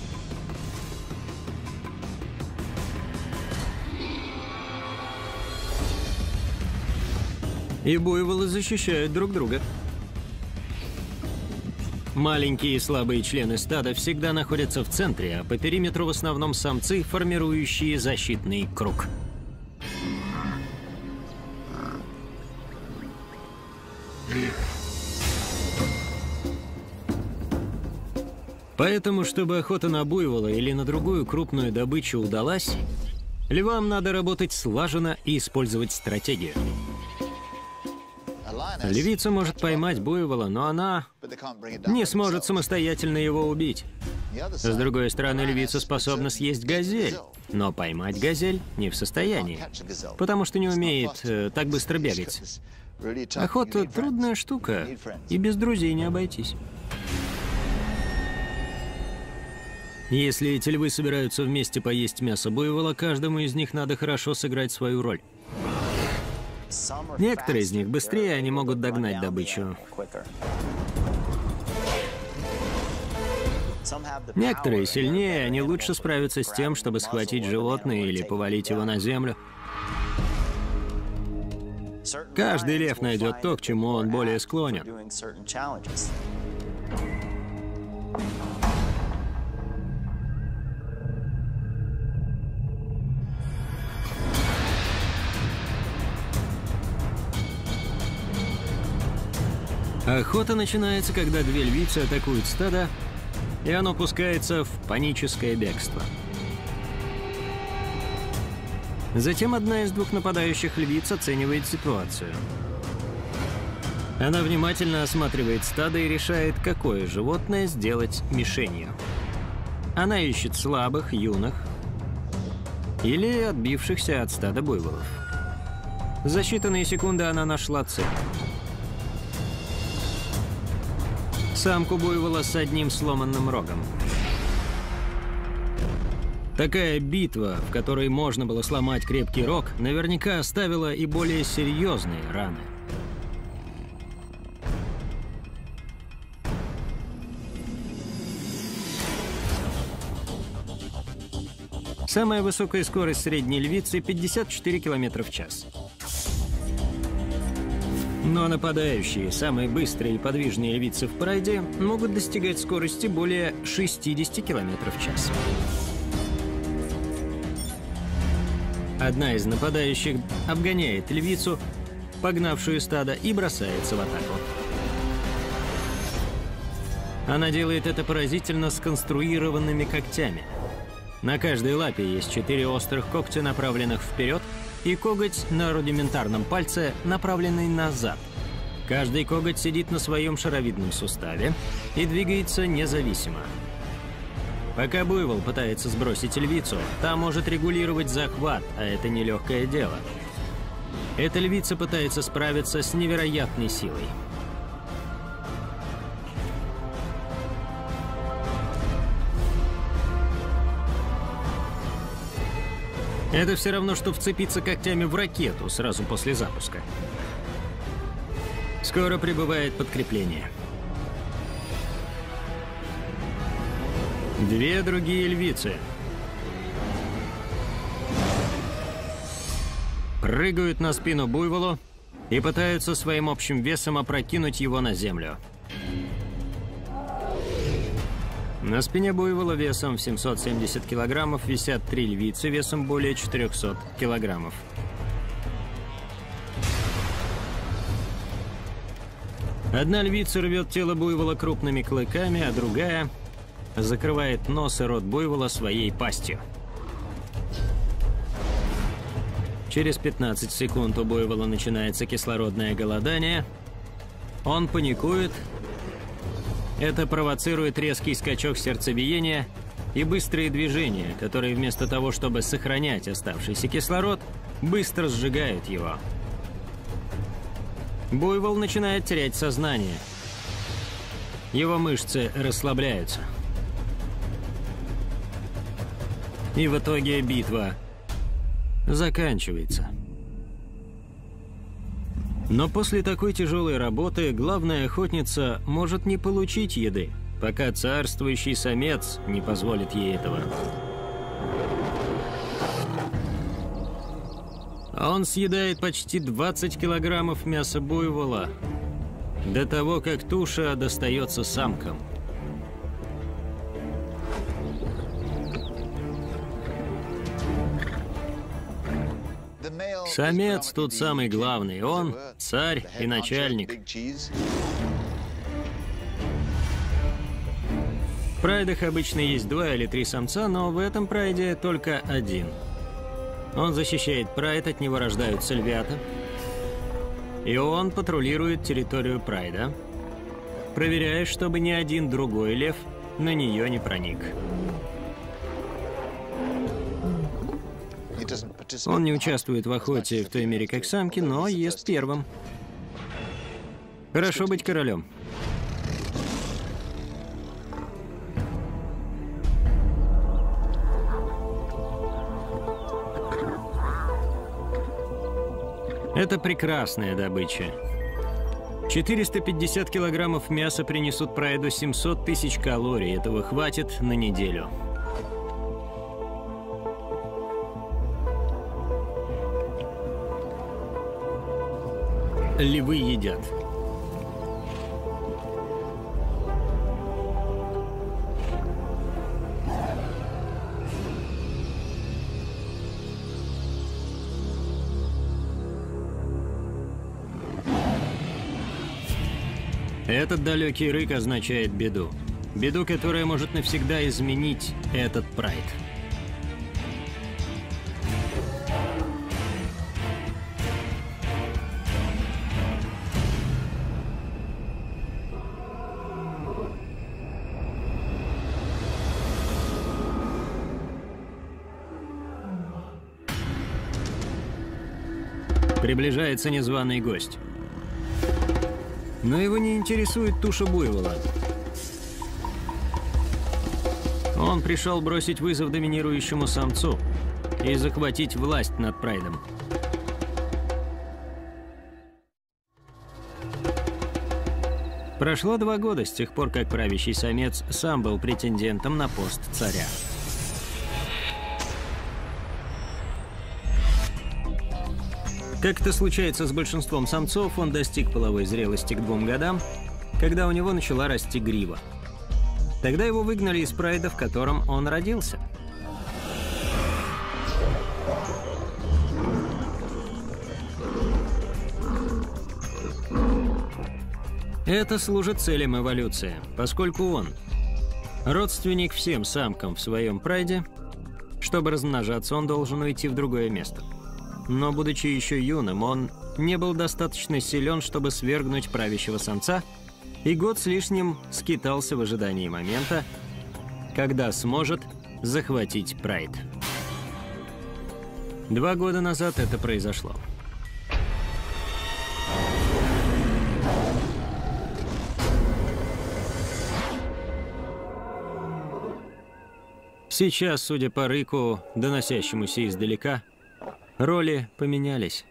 И буйволы защищают друг друга. Маленькие и слабые члены стада всегда находятся в центре, а по периметру в основном самцы, формирующие защитный круг. Поэтому, чтобы охота на буйвола или на другую крупную добычу удалась, львам надо работать слаженно и использовать стратегию. Львица может поймать буйвола, но она не сможет самостоятельно его убить. С другой стороны, львица способна съесть газель, но поймать газель не в состоянии, потому что не умеет э, так быстро бегать. Охота – трудная штука, и без друзей не обойтись. Если эти львы собираются вместе поесть мясо буйвола, каждому из них надо хорошо сыграть свою роль. Некоторые из них быстрее, они могут догнать добычу. Некоторые сильнее, они лучше справятся с тем, чтобы схватить животное или повалить его на землю. Каждый лев найдет то, к чему он более склонен. Охота начинается, когда две львицы атакуют стадо, и оно пускается в паническое бегство. Затем одна из двух нападающих львиц оценивает ситуацию. Она внимательно осматривает стадо и решает, какое животное сделать мишенью. Она ищет слабых, юных или отбившихся от стада буйволов. За считанные секунды она нашла цель. Самку буйвола с одним сломанным рогом. Такая битва, в которой можно было сломать крепкий рог, наверняка оставила и более серьезные раны. Самая высокая скорость средней львицы — пятьдесят четыре километра в час. Но нападающие, самые быстрые и подвижные львицы в прайде могут достигать скорости более шестидесяти километров в час. Одна из нападающих обгоняет львицу, погнавшую стадо, и бросается в атаку. Она делает это поразительно сконструированными когтями. На каждой лапе есть четыре острых когтя, направленных вперед, и коготь на рудиментарном пальце, направленный назад. Каждый коготь сидит на своем шаровидном суставе и двигается независимо. Пока буйвол пытается сбросить львицу, та может регулировать захват, а это нелегкое дело. Эта львица пытается справиться с невероятной силой. Это все равно, что вцепиться когтями в ракету сразу после запуска. Скоро прибывает подкрепление. Две другие львицы прыгают на спину буйволу и пытаются своим общим весом опрокинуть его на землю. На спине буйвола весом в семьсот семьдесят килограммов висят три львицы весом более четырёхсот килограммов. Одна львица рвет тело буйвола крупными клыками, а другая закрывает нос и рот буйвола своей пастью. Через пятнадцать секунд у буйвола начинается кислородное голодание. Он паникует. Это провоцирует резкий скачок сердцебиения и быстрые движения, которые вместо того, чтобы сохранять оставшийся кислород, быстро сжигают его. Буйвол начинает терять сознание. Его мышцы расслабляются. И в итоге битва заканчивается. Но после такой тяжелой работы главная охотница может не получить еды, пока царствующий самец не позволит ей этого. Он съедает почти двадцать килограммов мяса буйвола до того, как туша достается самкам. Самец тут самый главный. Он царь и начальник. В прайдах обычно есть два или три самца, но в этом прайде только один. Он защищает прайд, от него рождаются львята. И он патрулирует территорию прайда, проверяя, чтобы ни один другой лев на нее не проник. Он не участвует в охоте в той мере, как самки, но ест первым. Хорошо быть королем. Это прекрасная добыча. четыреста пятьдесят килограммов мяса принесут прайду семьсот тысяч калорий. Этого хватит на неделю. Львы едят. Этот далекий рык означает беду. Беду, которая может навсегда изменить этот прайд. Приближается незваный гость. Но его не интересует туша буйвола. Он пришел бросить вызов доминирующему самцу и захватить власть над прайдом. Прошло два года с тех пор, как правящий самец сам был претендентом на пост царя. Как это случается с большинством самцов, он достиг половой зрелости к двум годам, когда у него начала расти грива. Тогда его выгнали из прайда, в котором он родился. Это служит целям эволюции, поскольку он родственник всем самкам в своем прайде. Чтобы размножаться, он должен уйти в другое место. Но, будучи еще юным, он не был достаточно силен, чтобы свергнуть правящего самца, и год с лишним скитался в ожидании момента, когда сможет захватить прайд. Два года назад это произошло. Сейчас, судя по рыку, доносящемуся издалека, роли поменялись.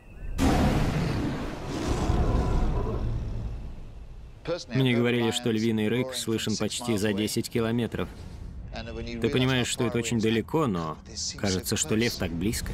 Мне говорили, что львиный рык слышен почти за десять километров. Ты понимаешь, что это очень далеко, но кажется, что лев так близко.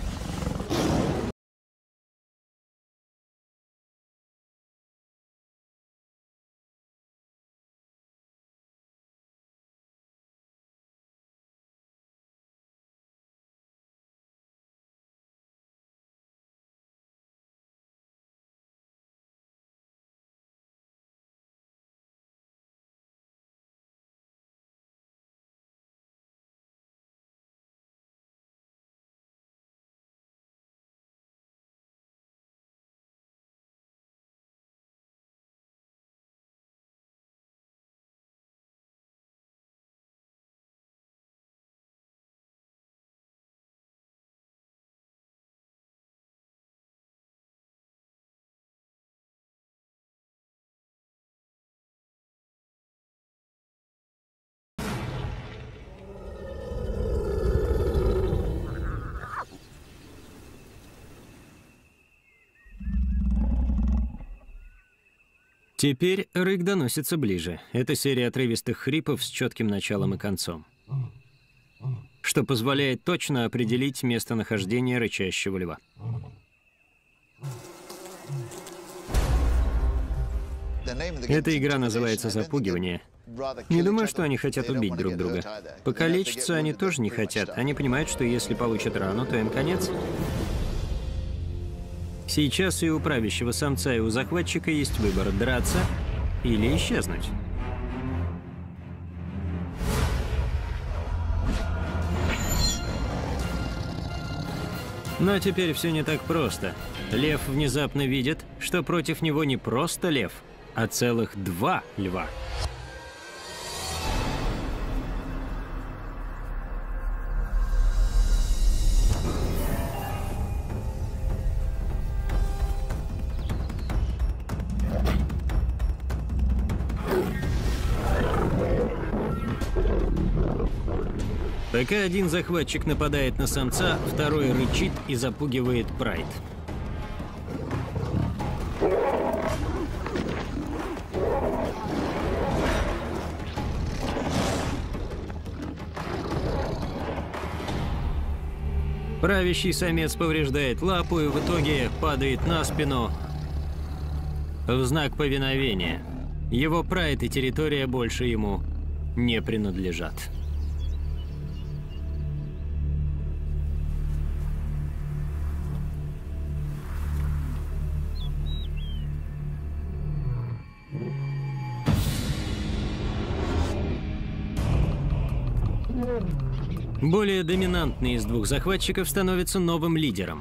Теперь рык доносится ближе. Это серия отрывистых хрипов с четким началом и концом, что позволяет точно определить местонахождение рычащего льва. Эта игра называется «Запугивание». Не думаю, что они хотят убить друг друга. Покалечиться они тоже не хотят. Они понимают, что если получат рану, то им конец. Сейчас и у правящего самца, и у захватчика есть выбор – драться или исчезнуть. Но теперь все не так просто. Лев внезапно видит, что против него не просто лев, а целых два льва. Пока один захватчик нападает на самца, второй рычит и запугивает прайд. Правящий самец повреждает лапу и в итоге падает на спину в знак повиновения. Его прайд и территория больше ему не принадлежат. Более доминантный из двух захватчиков становится новым лидером.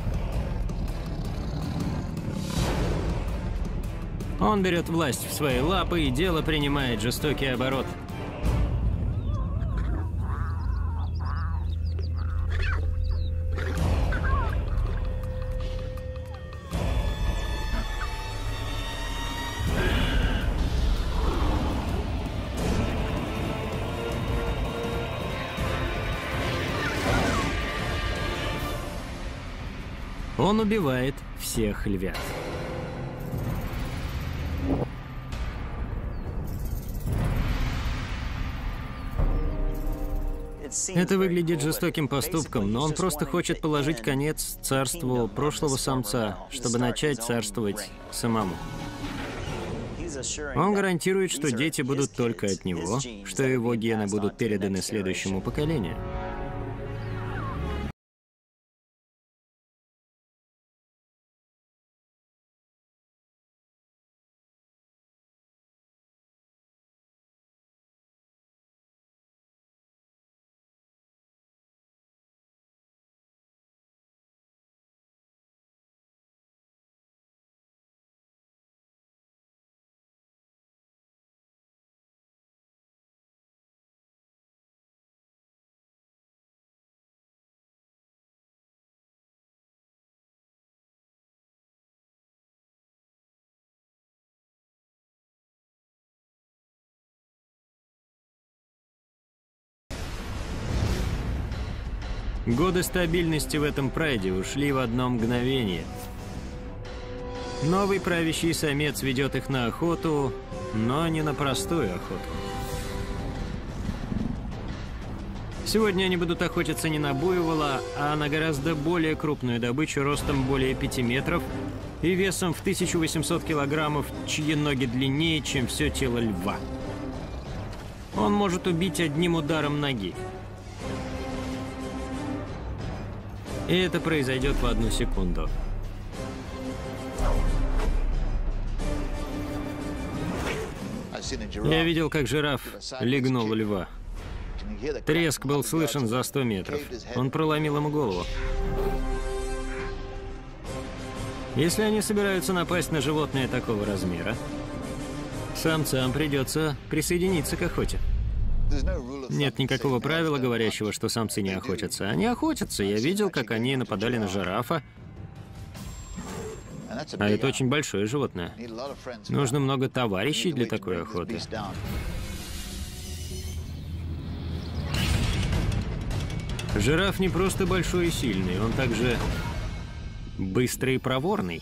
Он берет власть в свои лапы, и дело принимает жестокий оборот. Он убивает всех львят. Это выглядит жестоким поступком, но он просто хочет положить конец царству прошлого самца, чтобы начать царствовать самому. Он гарантирует, что дети будут только от него, что его гены будут переданы следующему поколению. Годы стабильности в этом прайде ушли в одно мгновение. Новый правящий самец ведет их на охоту, но не на простую охоту. Сегодня они будут охотиться не на буйвола, а на гораздо более крупную добычу ростом более пяти метров и весом в тысячу восемьсот килограммов, чьи ноги длиннее, чем все тело льва. Он может убить одним ударом ноги. И это произойдет в одну секунду. Я видел, как жираф легнул льва. Треск был слышен за сто метров. Он проломил ему голову. Если они собираются напасть на животное такого размера, самцам придется присоединиться к охоте. Нет никакого правила, говорящего, что самцы не охотятся. Они охотятся. Я видел, как они нападали на жирафа. А это очень большое животное. Нужно много товарищей для такой охоты. Жираф не просто большой и сильный, он также быстрый и проворный.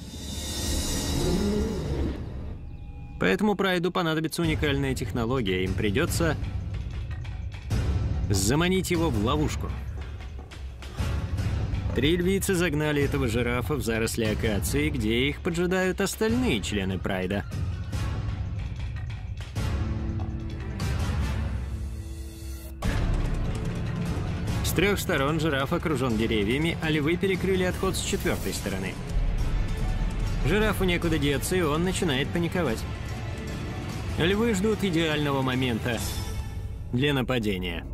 Поэтому прайду понадобится уникальная технология. Им придется заманить его в ловушку. Три львицы загнали этого жирафа в заросли акации, где их поджидают остальные члены прайда. С трех сторон жираф окружен деревьями, а львы перекрыли отход с четвертой стороны. Жирафу некуда деться, и он начинает паниковать. Львы ждут идеального момента для нападения.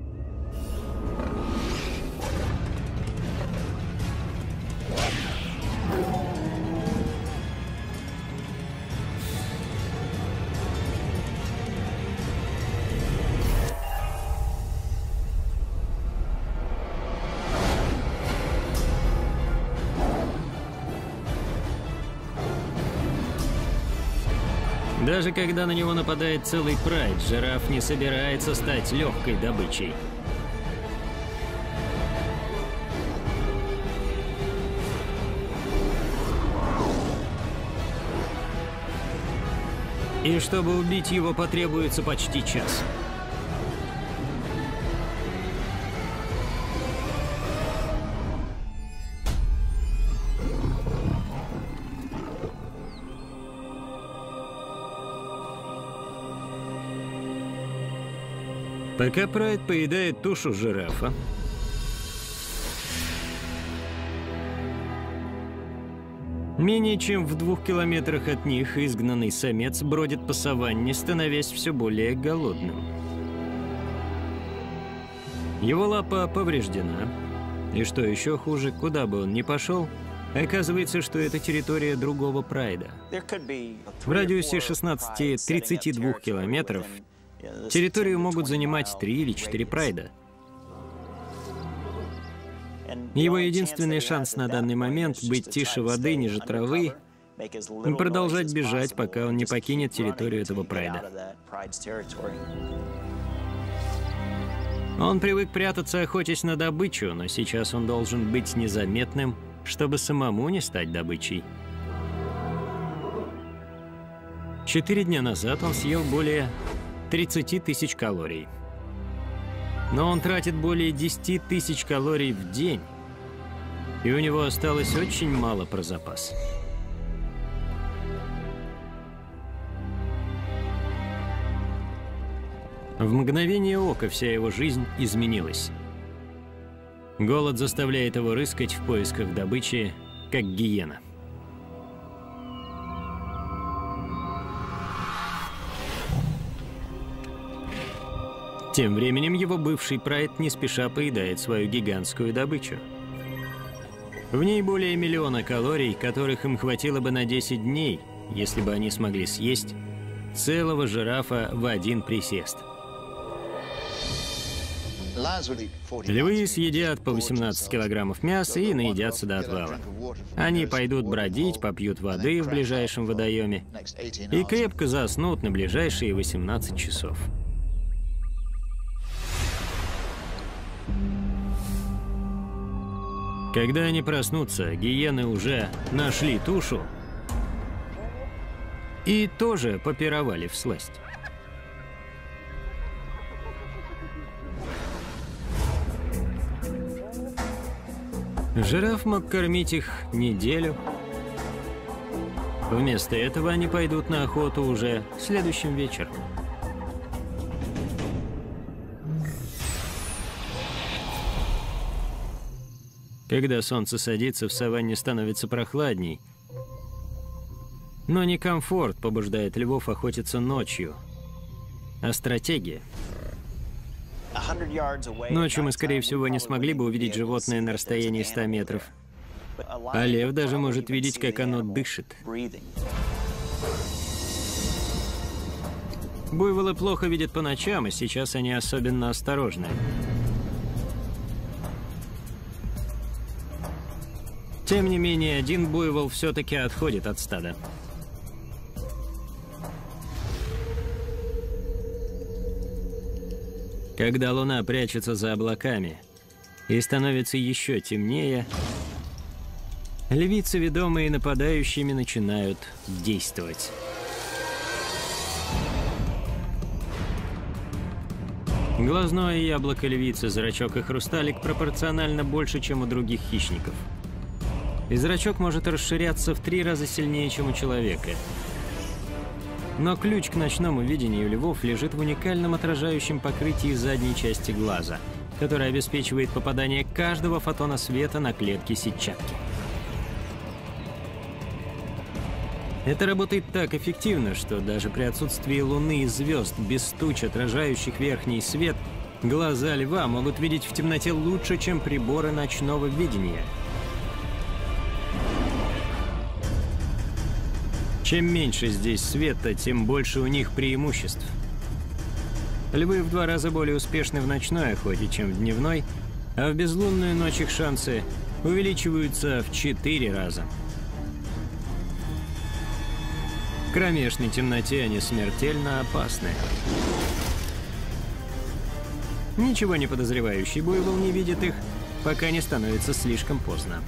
Даже когда на него нападает целый прайд, жираф не собирается стать легкой добычей. И чтобы убить его, потребуется почти час. Пока прайд поедает тушу жирафа, менее чем в двух километрах от них изгнанный самец бродит по саванне, становясь все более голодным. Его лапа повреждена, и что еще хуже, куда бы он ни пошел, оказывается, что это территория другого прайда. В радиусе шестнадцати-тридцати двух километров территорию могут занимать три или четыре прайда. Его единственный шанс на данный момент — быть тише воды, ниже травы и продолжать бежать, пока он не покинет территорию этого прайда. Он привык прятаться, охотясь на добычу, но сейчас он должен быть незаметным, чтобы самому не стать добычей. Четыре дня назад он съел более тридцати тысяч калорий. но он тратит более десяти тысяч калорий в день, и у него осталось очень мало про запас. В мгновение ока вся его жизнь изменилась. Голод заставляет его рыскать в поисках добычи, как гиена. Тем временем его бывший прайд не спеша поедает свою гигантскую добычу. В ней более миллиона калорий, которых им хватило бы на десять дней, если бы они смогли съесть целого жирафа в один присест. Львы съедят по восемнадцать килограммов мяса и наедятся до отвала. Они пойдут бродить, попьют воды в ближайшем водоеме и крепко заснут на ближайшие восемнадцать часов. Когда они проснутся, гиены уже нашли тушу и тоже попировали всласть. Жираф мог кормить их неделю. Вместо этого они пойдут на охоту уже следующим вечером. Когда солнце садится, в саванне становится прохладней. Но не комфорт побуждает львов охотиться ночью, а стратегия. Ночью мы, скорее всего, не смогли бы увидеть животное на расстоянии ста метров. А лев даже может видеть, как оно дышит. Буйволы плохо видят по ночам, и сейчас они особенно осторожны. Тем не менее, один буйвол все-таки отходит от стада. Когда луна прячется за облаками и становится еще темнее, львицы, ведомые нападающими, начинают действовать. Глазное яблоко львицы, зрачок и хрусталик пропорционально больше, чем у других хищников. И зрачок может расширяться в три раза сильнее, чем у человека. Но ключ к ночному видению львов лежит в уникальном отражающем покрытии задней части глаза, которое обеспечивает попадание каждого фотона света на клетки сетчатки. Это работает так эффективно, что даже при отсутствии луны и звезд, без туч, отражающих верхний свет, глаза льва могут видеть в темноте лучше, чем приборы ночного видения. Чем меньше здесь света, тем больше у них преимуществ. Львы в два раза более успешны в ночной охоте, чем в дневной, а в безлунную ночь их шансы увеличиваются в четыре раза. В кромешной темноте они смертельно опасны. Ничего не подозревающий буйвол не видит их, пока не становится слишком поздно.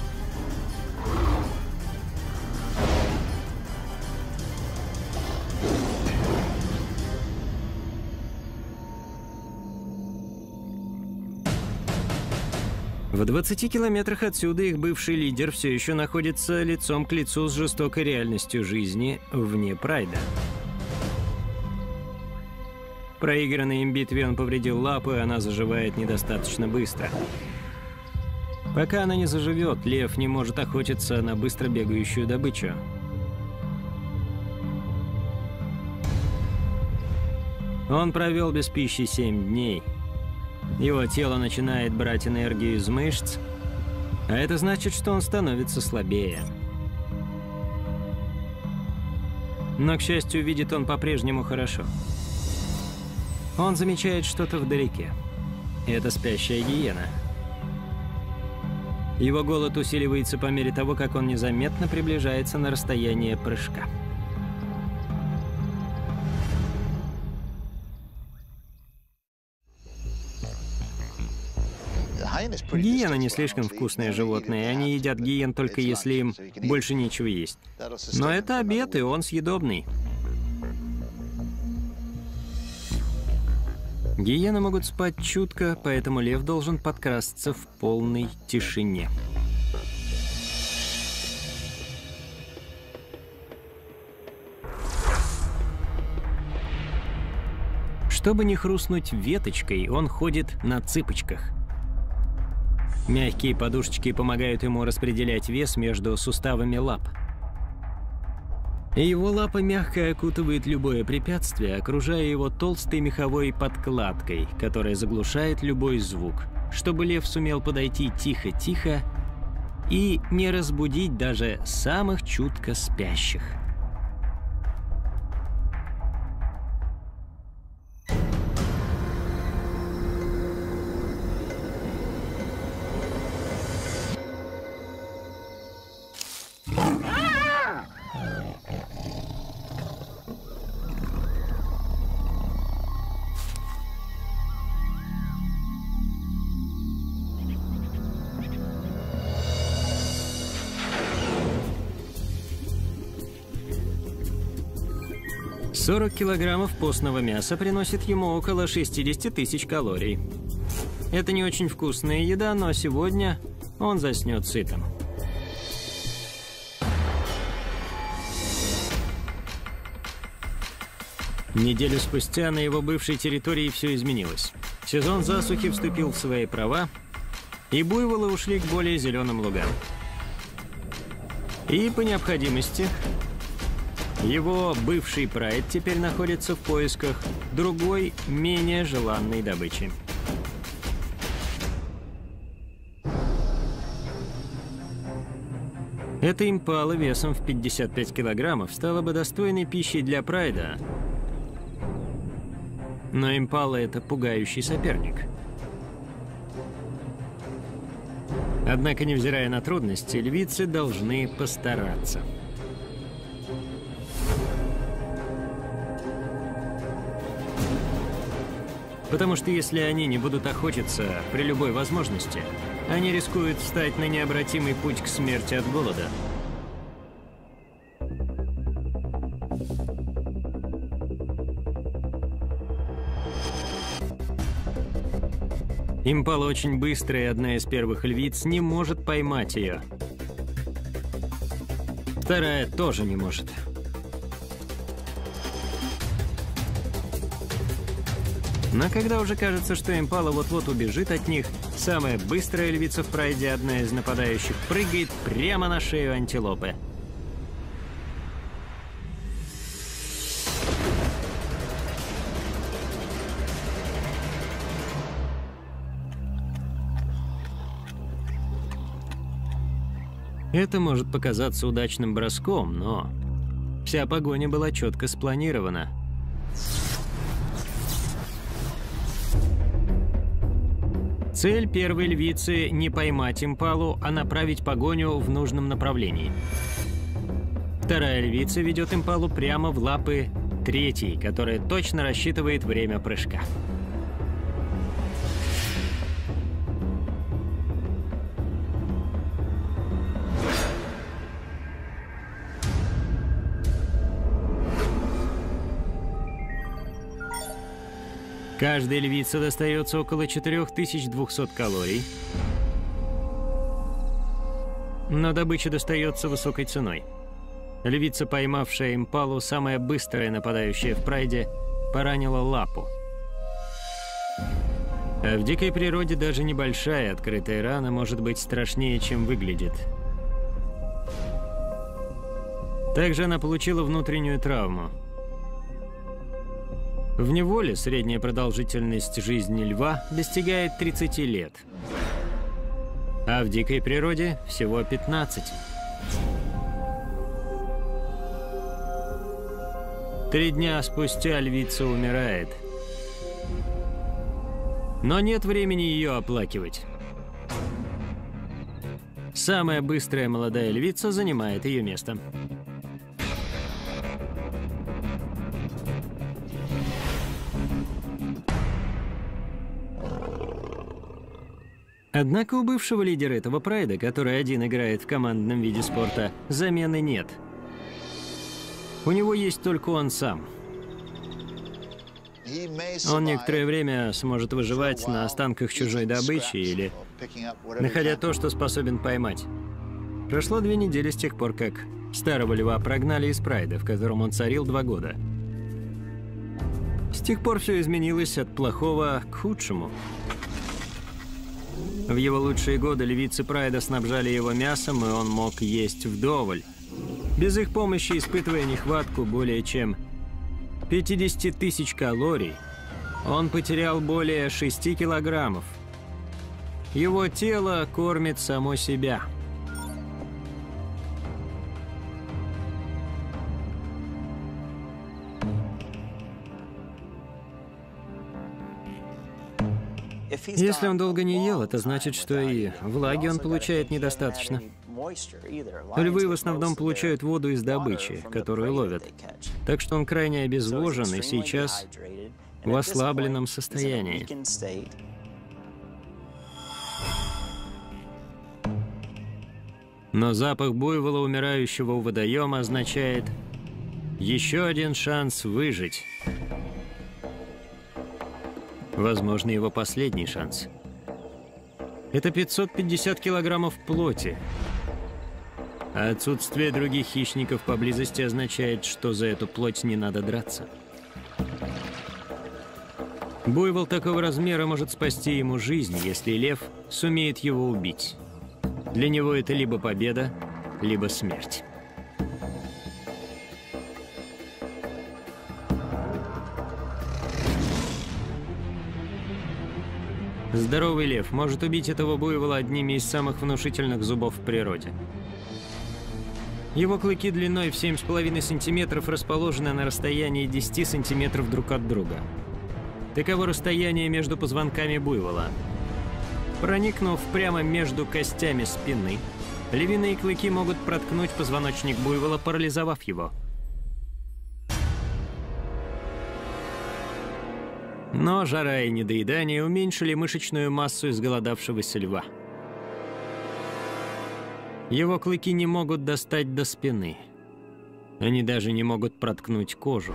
В двадцати километрах отсюда их бывший лидер все еще находится лицом к лицу с жестокой реальностью жизни вне прайда. В проигранной им битве он повредил лапу, и она заживает недостаточно быстро. Пока она не заживет, лев не может охотиться на быстро бегающую добычу. Он провел без пищи семь дней. Его тело начинает брать энергию из мышц, а это значит, что он становится слабее. Но, к счастью, видит он по-прежнему хорошо. Он замечает что-то вдалеке. Это спящая гиена. Его голод усиливается по мере того, как он незаметно приближается на расстояние прыжка. Гиены не слишком вкусные животные, они едят гиен только если им больше нечего есть. Но это обед, и он съедобный. Гиены могут спать чутко, поэтому лев должен подкрасться в полной тишине. Чтобы не хрустнуть веточкой, он ходит на цыпочках. Мягкие подушечки помогают ему распределять вес между суставами лап. Его лапа мягко окутывает любое препятствие, окружая его толстой меховой подкладкой, которая заглушает любой звук, чтобы лев сумел подойти тихо-тихо и не разбудить даже самых чутко спящих. сорок килограммов постного мяса приносит ему около шестидесяти тысяч калорий. Это не очень вкусная еда, но сегодня он заснет сытым. Неделю спустя на его бывшей территории все изменилось. Сезон засухи вступил в свои права, и буйволы ушли к более зеленым лугам. И по необходимости его бывший прайд теперь находится в поисках другой, менее желанной добычи. Эта импала весом в пятьдесят пять килограммов стала бы достойной пищей для прайда. Но импала — это пугающий соперник. Однако, невзирая на трудности, львицы должны постараться. Потому что если они не будут охотиться при любой возможности, они рискуют встать на необратимый путь к смерти от голода. Импала очень быстрая, и одна из первых львиц не может поймать ее. Вторая тоже не может. Но когда уже кажется, что импала вот-вот убежит от них, самая быстрая львица в прайде, одна из нападающих, прыгает прямо на шею антилопы. Это может показаться удачным броском, но вся погоня была четко спланирована. Цель первой львицы — не поймать импалу, а направить погоню в нужном направлении. Вторая львица ведет импалу прямо в лапы третьей, которая точно рассчитывает время прыжка. Каждой львице достается около четырёх тысяч двухсот калорий, но добыча достается высокой ценой. Львица, поймавшая импалу, самая быстрая нападающая в прайде, поранила лапу. А в дикой природе даже небольшая открытая рана может быть страшнее, чем выглядит. Также она получила внутреннюю травму. В неволе средняя продолжительность жизни льва достигает тридцати лет, а в дикой природе всего пятнадцати. Три дня спустя львица умирает, но нет времени ее оплакивать. Самая быстрая молодая львица занимает ее место. Однако у бывшего лидера этого прайда, который один играет в командном виде спорта, замены нет. У него есть только он сам. Он некоторое время сможет выживать на останках чужой добычи или находя то, что способен поймать. Прошло две недели с тех пор, как старого льва прогнали из Прайда, в котором он царил два года. С тех пор все изменилось от плохого к худшему. В его лучшие годы львицы Прайда снабжали его мясом, и он мог есть вдоволь, без их помощи испытывая нехватку более чем пятидесяти тысяч калорий. Он потерял более шести килограммов. Его тело кормит само себя. Если он долго не ел, это значит, что и влаги он получает недостаточно. Львы в основном получают воду из добычи, которую ловят. Так что он крайне обезвожен и сейчас в ослабленном состоянии. Но запах буйвола, умирающего у водоема, означает еще один шанс выжить. Возможно, его последний шанс. Это пятьсот пятьдесят килограммов плоти. А отсутствие других хищников поблизости означает, что за эту плоть не надо драться. Буйвол такого размера может спасти ему жизнь, если лев сумеет его убить. Для него это либо победа, либо смерть. Здоровый лев может убить этого буйвола одними из самых внушительных зубов в природе. Его клыки длиной в семь с половиной сантиметров расположены на расстоянии десяти сантиметров друг от друга. Таково расстояние между позвонками буйвола. Проникнув прямо между костями спины, львиные клыки могут проткнуть позвоночник буйвола, парализовав его. Но жара и недоедание уменьшили мышечную массу изголодавшегося льва. Его клыки не могут достать до спины. Они даже не могут проткнуть кожу.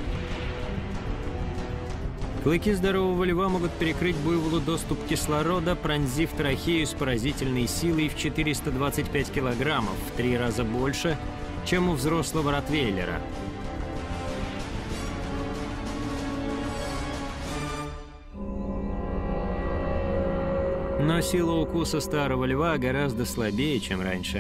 Клыки здорового льва могут перекрыть буйволу доступ кислорода, пронзив трахею с поразительной силой в четыреста двадцать пять килограммов, в три раза больше, чем у взрослого ротвейлера. Но сила укуса старого льва гораздо слабее, чем раньше.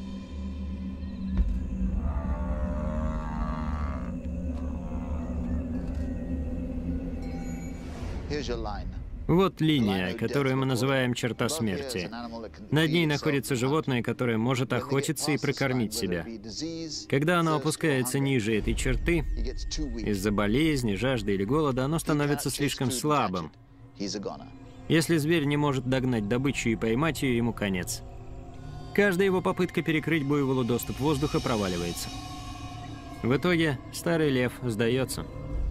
Вот линия, которую мы называем черта смерти. Над ней находится животное, которое может охотиться и прокормить себя. Когда оно опускается ниже этой черты, из-за болезни, жажды или голода, оно становится слишком слабым. Если зверь не может догнать добычу и поймать ее, ему конец. Каждая его попытка перекрыть буйволу доступ воздуха проваливается. В итоге старый лев сдается.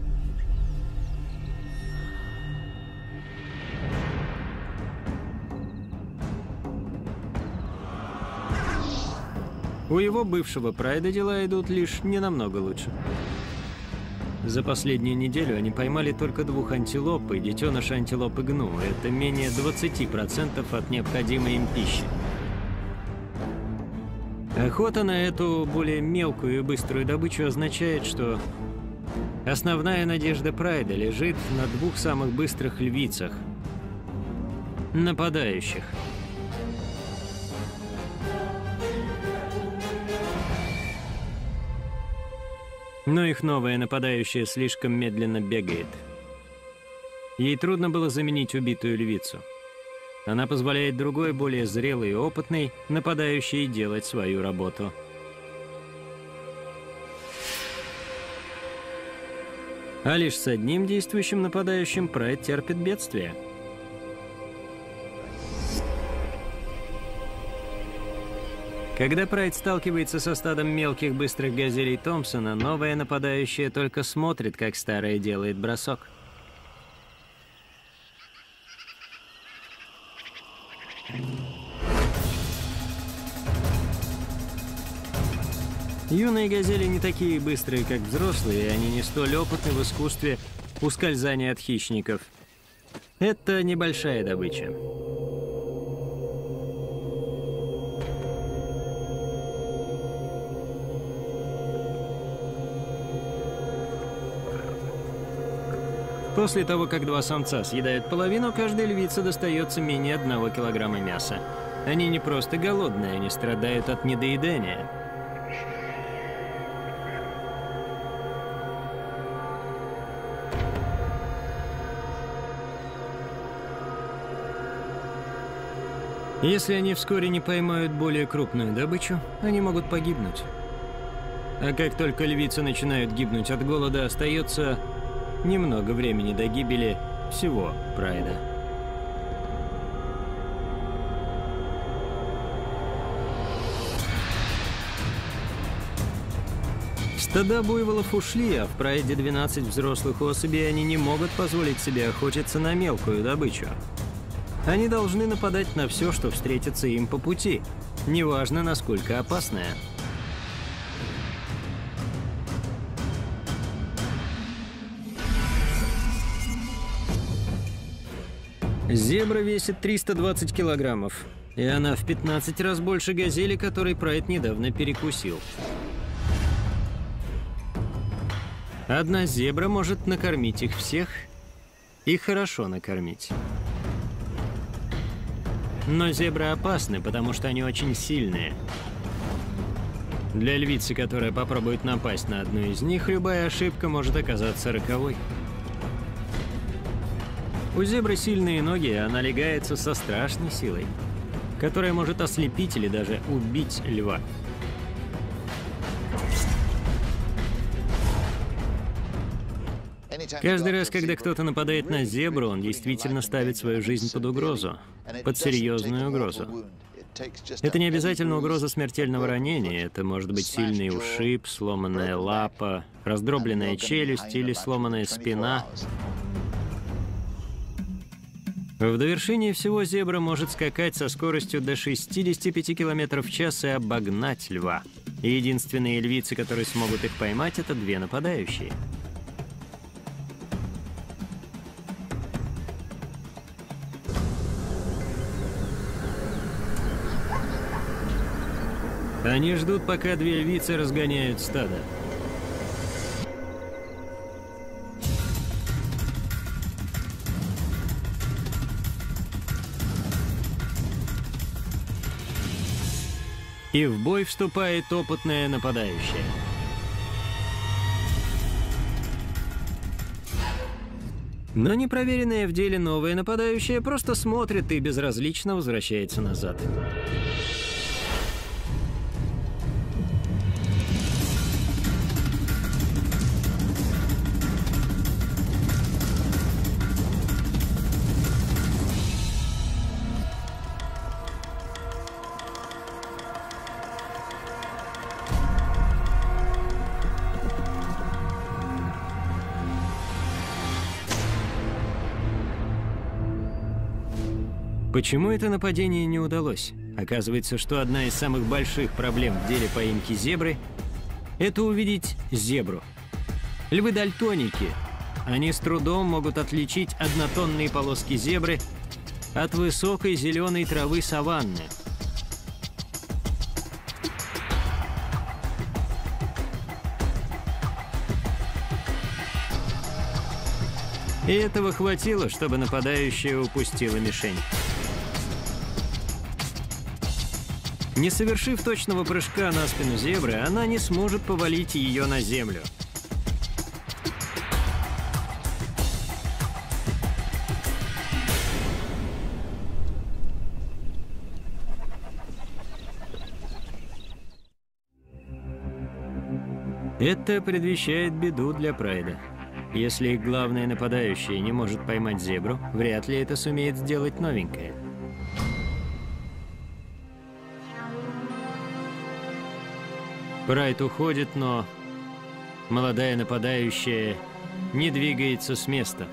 У его бывшего Прайда дела идут лишь не намного лучше. За последнюю неделю они поймали только двух антилоп и детеныша антилопы Гну. Это менее двадцати процентов от необходимой им пищи. Охота на эту более мелкую и быструю добычу означает, что основная надежда Прайда лежит на двух самых быстрых львицах – нападающих. Но их новая нападающая слишком медленно бегает. Ей трудно было заменить убитую львицу. Она позволяет другой, более зрелой и опытной нападающей делать свою работу. А лишь с одним действующим нападающим Прайд терпит бедствие. Когда Прайд сталкивается со стадом мелких быстрых газелей Томпсона, новая нападающая только смотрит, как старая делает бросок. Юные газели не такие быстрые, как взрослые, и они не столь опытны в искусстве ускользание от хищников. Это небольшая добыча. После того, как два самца съедают половину, каждой львице достается менее одного килограмма мяса. Они не просто голодные, они страдают от недоедания. Если они вскоре не поймают более крупную добычу, они могут погибнуть. А как только львицы начинают гибнуть от голода, остается немного времени до гибели всего прайда. Стада буйволов ушли, а в прайде двенадцать взрослых особей, они не могут позволить себе охотиться на мелкую добычу. Они должны нападать на все, что встретится им по пути, неважно, насколько опасное. Зебра весит триста двадцать килограммов, и она в пятнадцать раз больше газели, которой прайд недавно перекусил. Одна зебра может накормить их всех и хорошо накормить. Но зебры опасны, потому что они очень сильные. Для львицы, которая попробует напасть на одну из них, любая ошибка может оказаться роковой. У зебры сильные ноги, и она легается со страшной силой, которая может ослепить или даже убить льва. Каждый раз, когда кто-то нападает на зебру, он действительно ставит свою жизнь под угрозу, под серьезную угрозу. Это не обязательно угроза смертельного ранения, это может быть сильный ушиб, сломанная лапа, раздробленная челюсть или сломанная спина. В довершение всего зебра может скакать со скоростью до шестидесяти пяти километров в час и обогнать льва. И единственные львицы, которые смогут их поймать, это две нападающие. Они ждут, пока две львицы разгоняют стадо. И в бой вступает опытная нападающая. Но непроверенная в деле новая нападающая просто смотрит и безразлично возвращается назад. Почему это нападение не удалось? Оказывается, что одна из самых больших проблем в деле поимки зебры – это увидеть зебру. Львы-дальтоники. Они с трудом могут отличить однотонные полоски зебры от высокой зеленой травы саванны. И этого хватило, чтобы нападающая упустила мишень. Не совершив точного прыжка на спину зебры, она не сможет повалить ее на землю. Это предвещает беду для прайда. Если их главная нападающая не может поймать зебру, вряд ли это сумеет сделать новенькая. Прайд уходит, но молодая нападающая не двигается с места.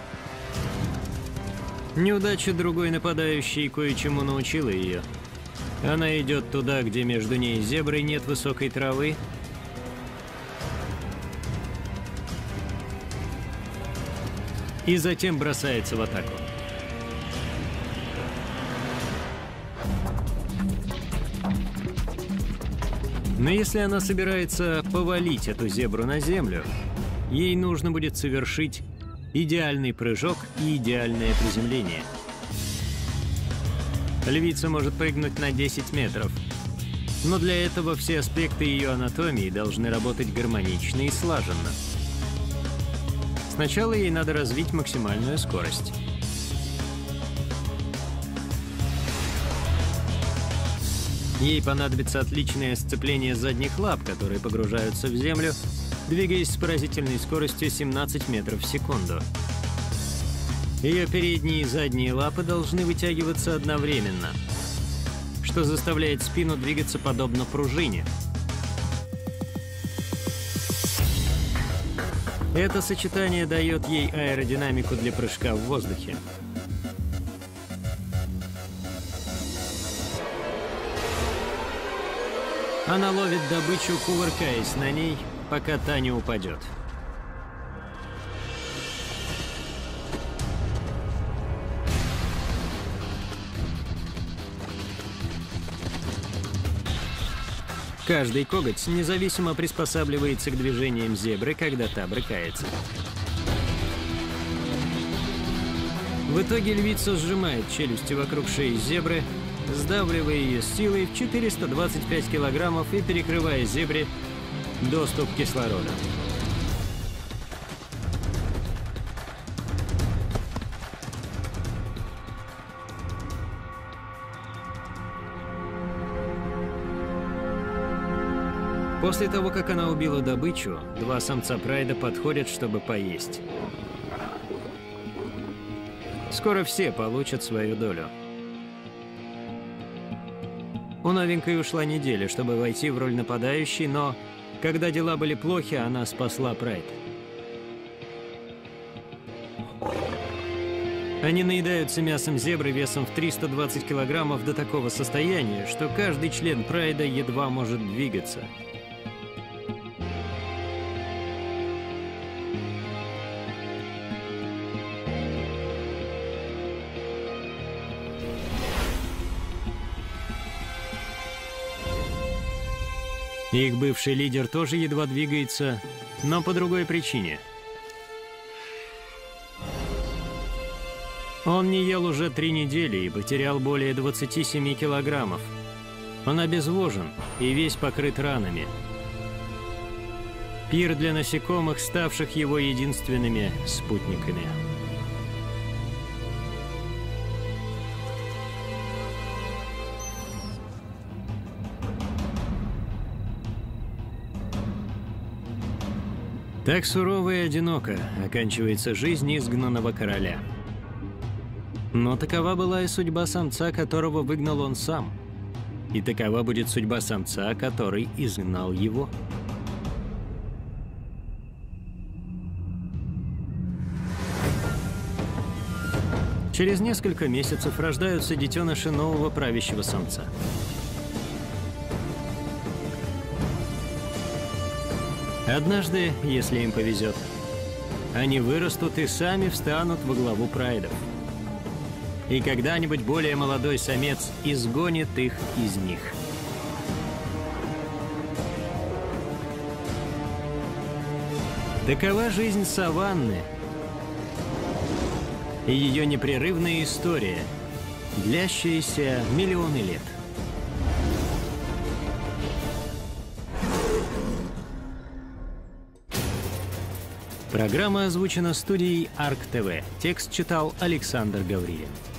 Неудача другой нападающей кое-чему научила ее. Она идет туда, где между ней и зеброй нет высокой травы. И затем бросается в атаку. Но если она собирается повалить эту зебру на землю, ей нужно будет совершить идеальный прыжок и идеальное приземление. Львица может прыгнуть на десять метров, но для этого все аспекты ее анатомии должны работать гармонично и слаженно. Сначала ей надо развить максимальную скорость. Ей понадобится отличное сцепление задних лап, которые погружаются в землю, двигаясь с поразительной скоростью семнадцать метров в секунду. Ее передние и задние лапы должны вытягиваться одновременно, что заставляет спину двигаться подобно пружине. Это сочетание дает ей аэродинамику для прыжка в воздухе. Она ловит добычу, кувыркаясь на ней, пока та не упадет. Каждый коготь независимо приспосабливается к движениям зебры, когда та брыкается. В итоге львица сжимает челюсти вокруг шеи зебры, сдавливая ее силой в четыреста двадцать пять килограммов и перекрывая зебре доступ к кислороду. После того, как она убила добычу, два самца прайда подходят, чтобы поесть. Скоро все получат свою долю. У новенькой ушла неделя, чтобы войти в роль нападающей, но когда дела были плохи, она спасла прайд. Они наедаются мясом зебры весом в триста двадцать килограммов до такого состояния, что каждый член прайда едва может двигаться. Их бывший лидер тоже едва двигается, но по другой причине. Он не ел уже три недели и потерял более двадцати семи килограммов. Он обезвожен и весь покрыт ранами. Пир для насекомых, ставших его единственными спутниками. Так сурово и одиноко оканчивается жизнь изгнанного короля. Но такова была и судьба самца, которого выгнал он сам. И такова будет судьба самца, который изгнал его. Через несколько месяцев рождаются детеныши нового правящего самца. Однажды, если им повезет, они вырастут и сами встанут во главу прайдов. И когда-нибудь более молодой самец изгонит их из них. Такова жизнь саванны и ее непрерывная история, длящаяся миллионы лет. Программа озвучена студией Арк ТВ. Текст читал Александр Гаврилин.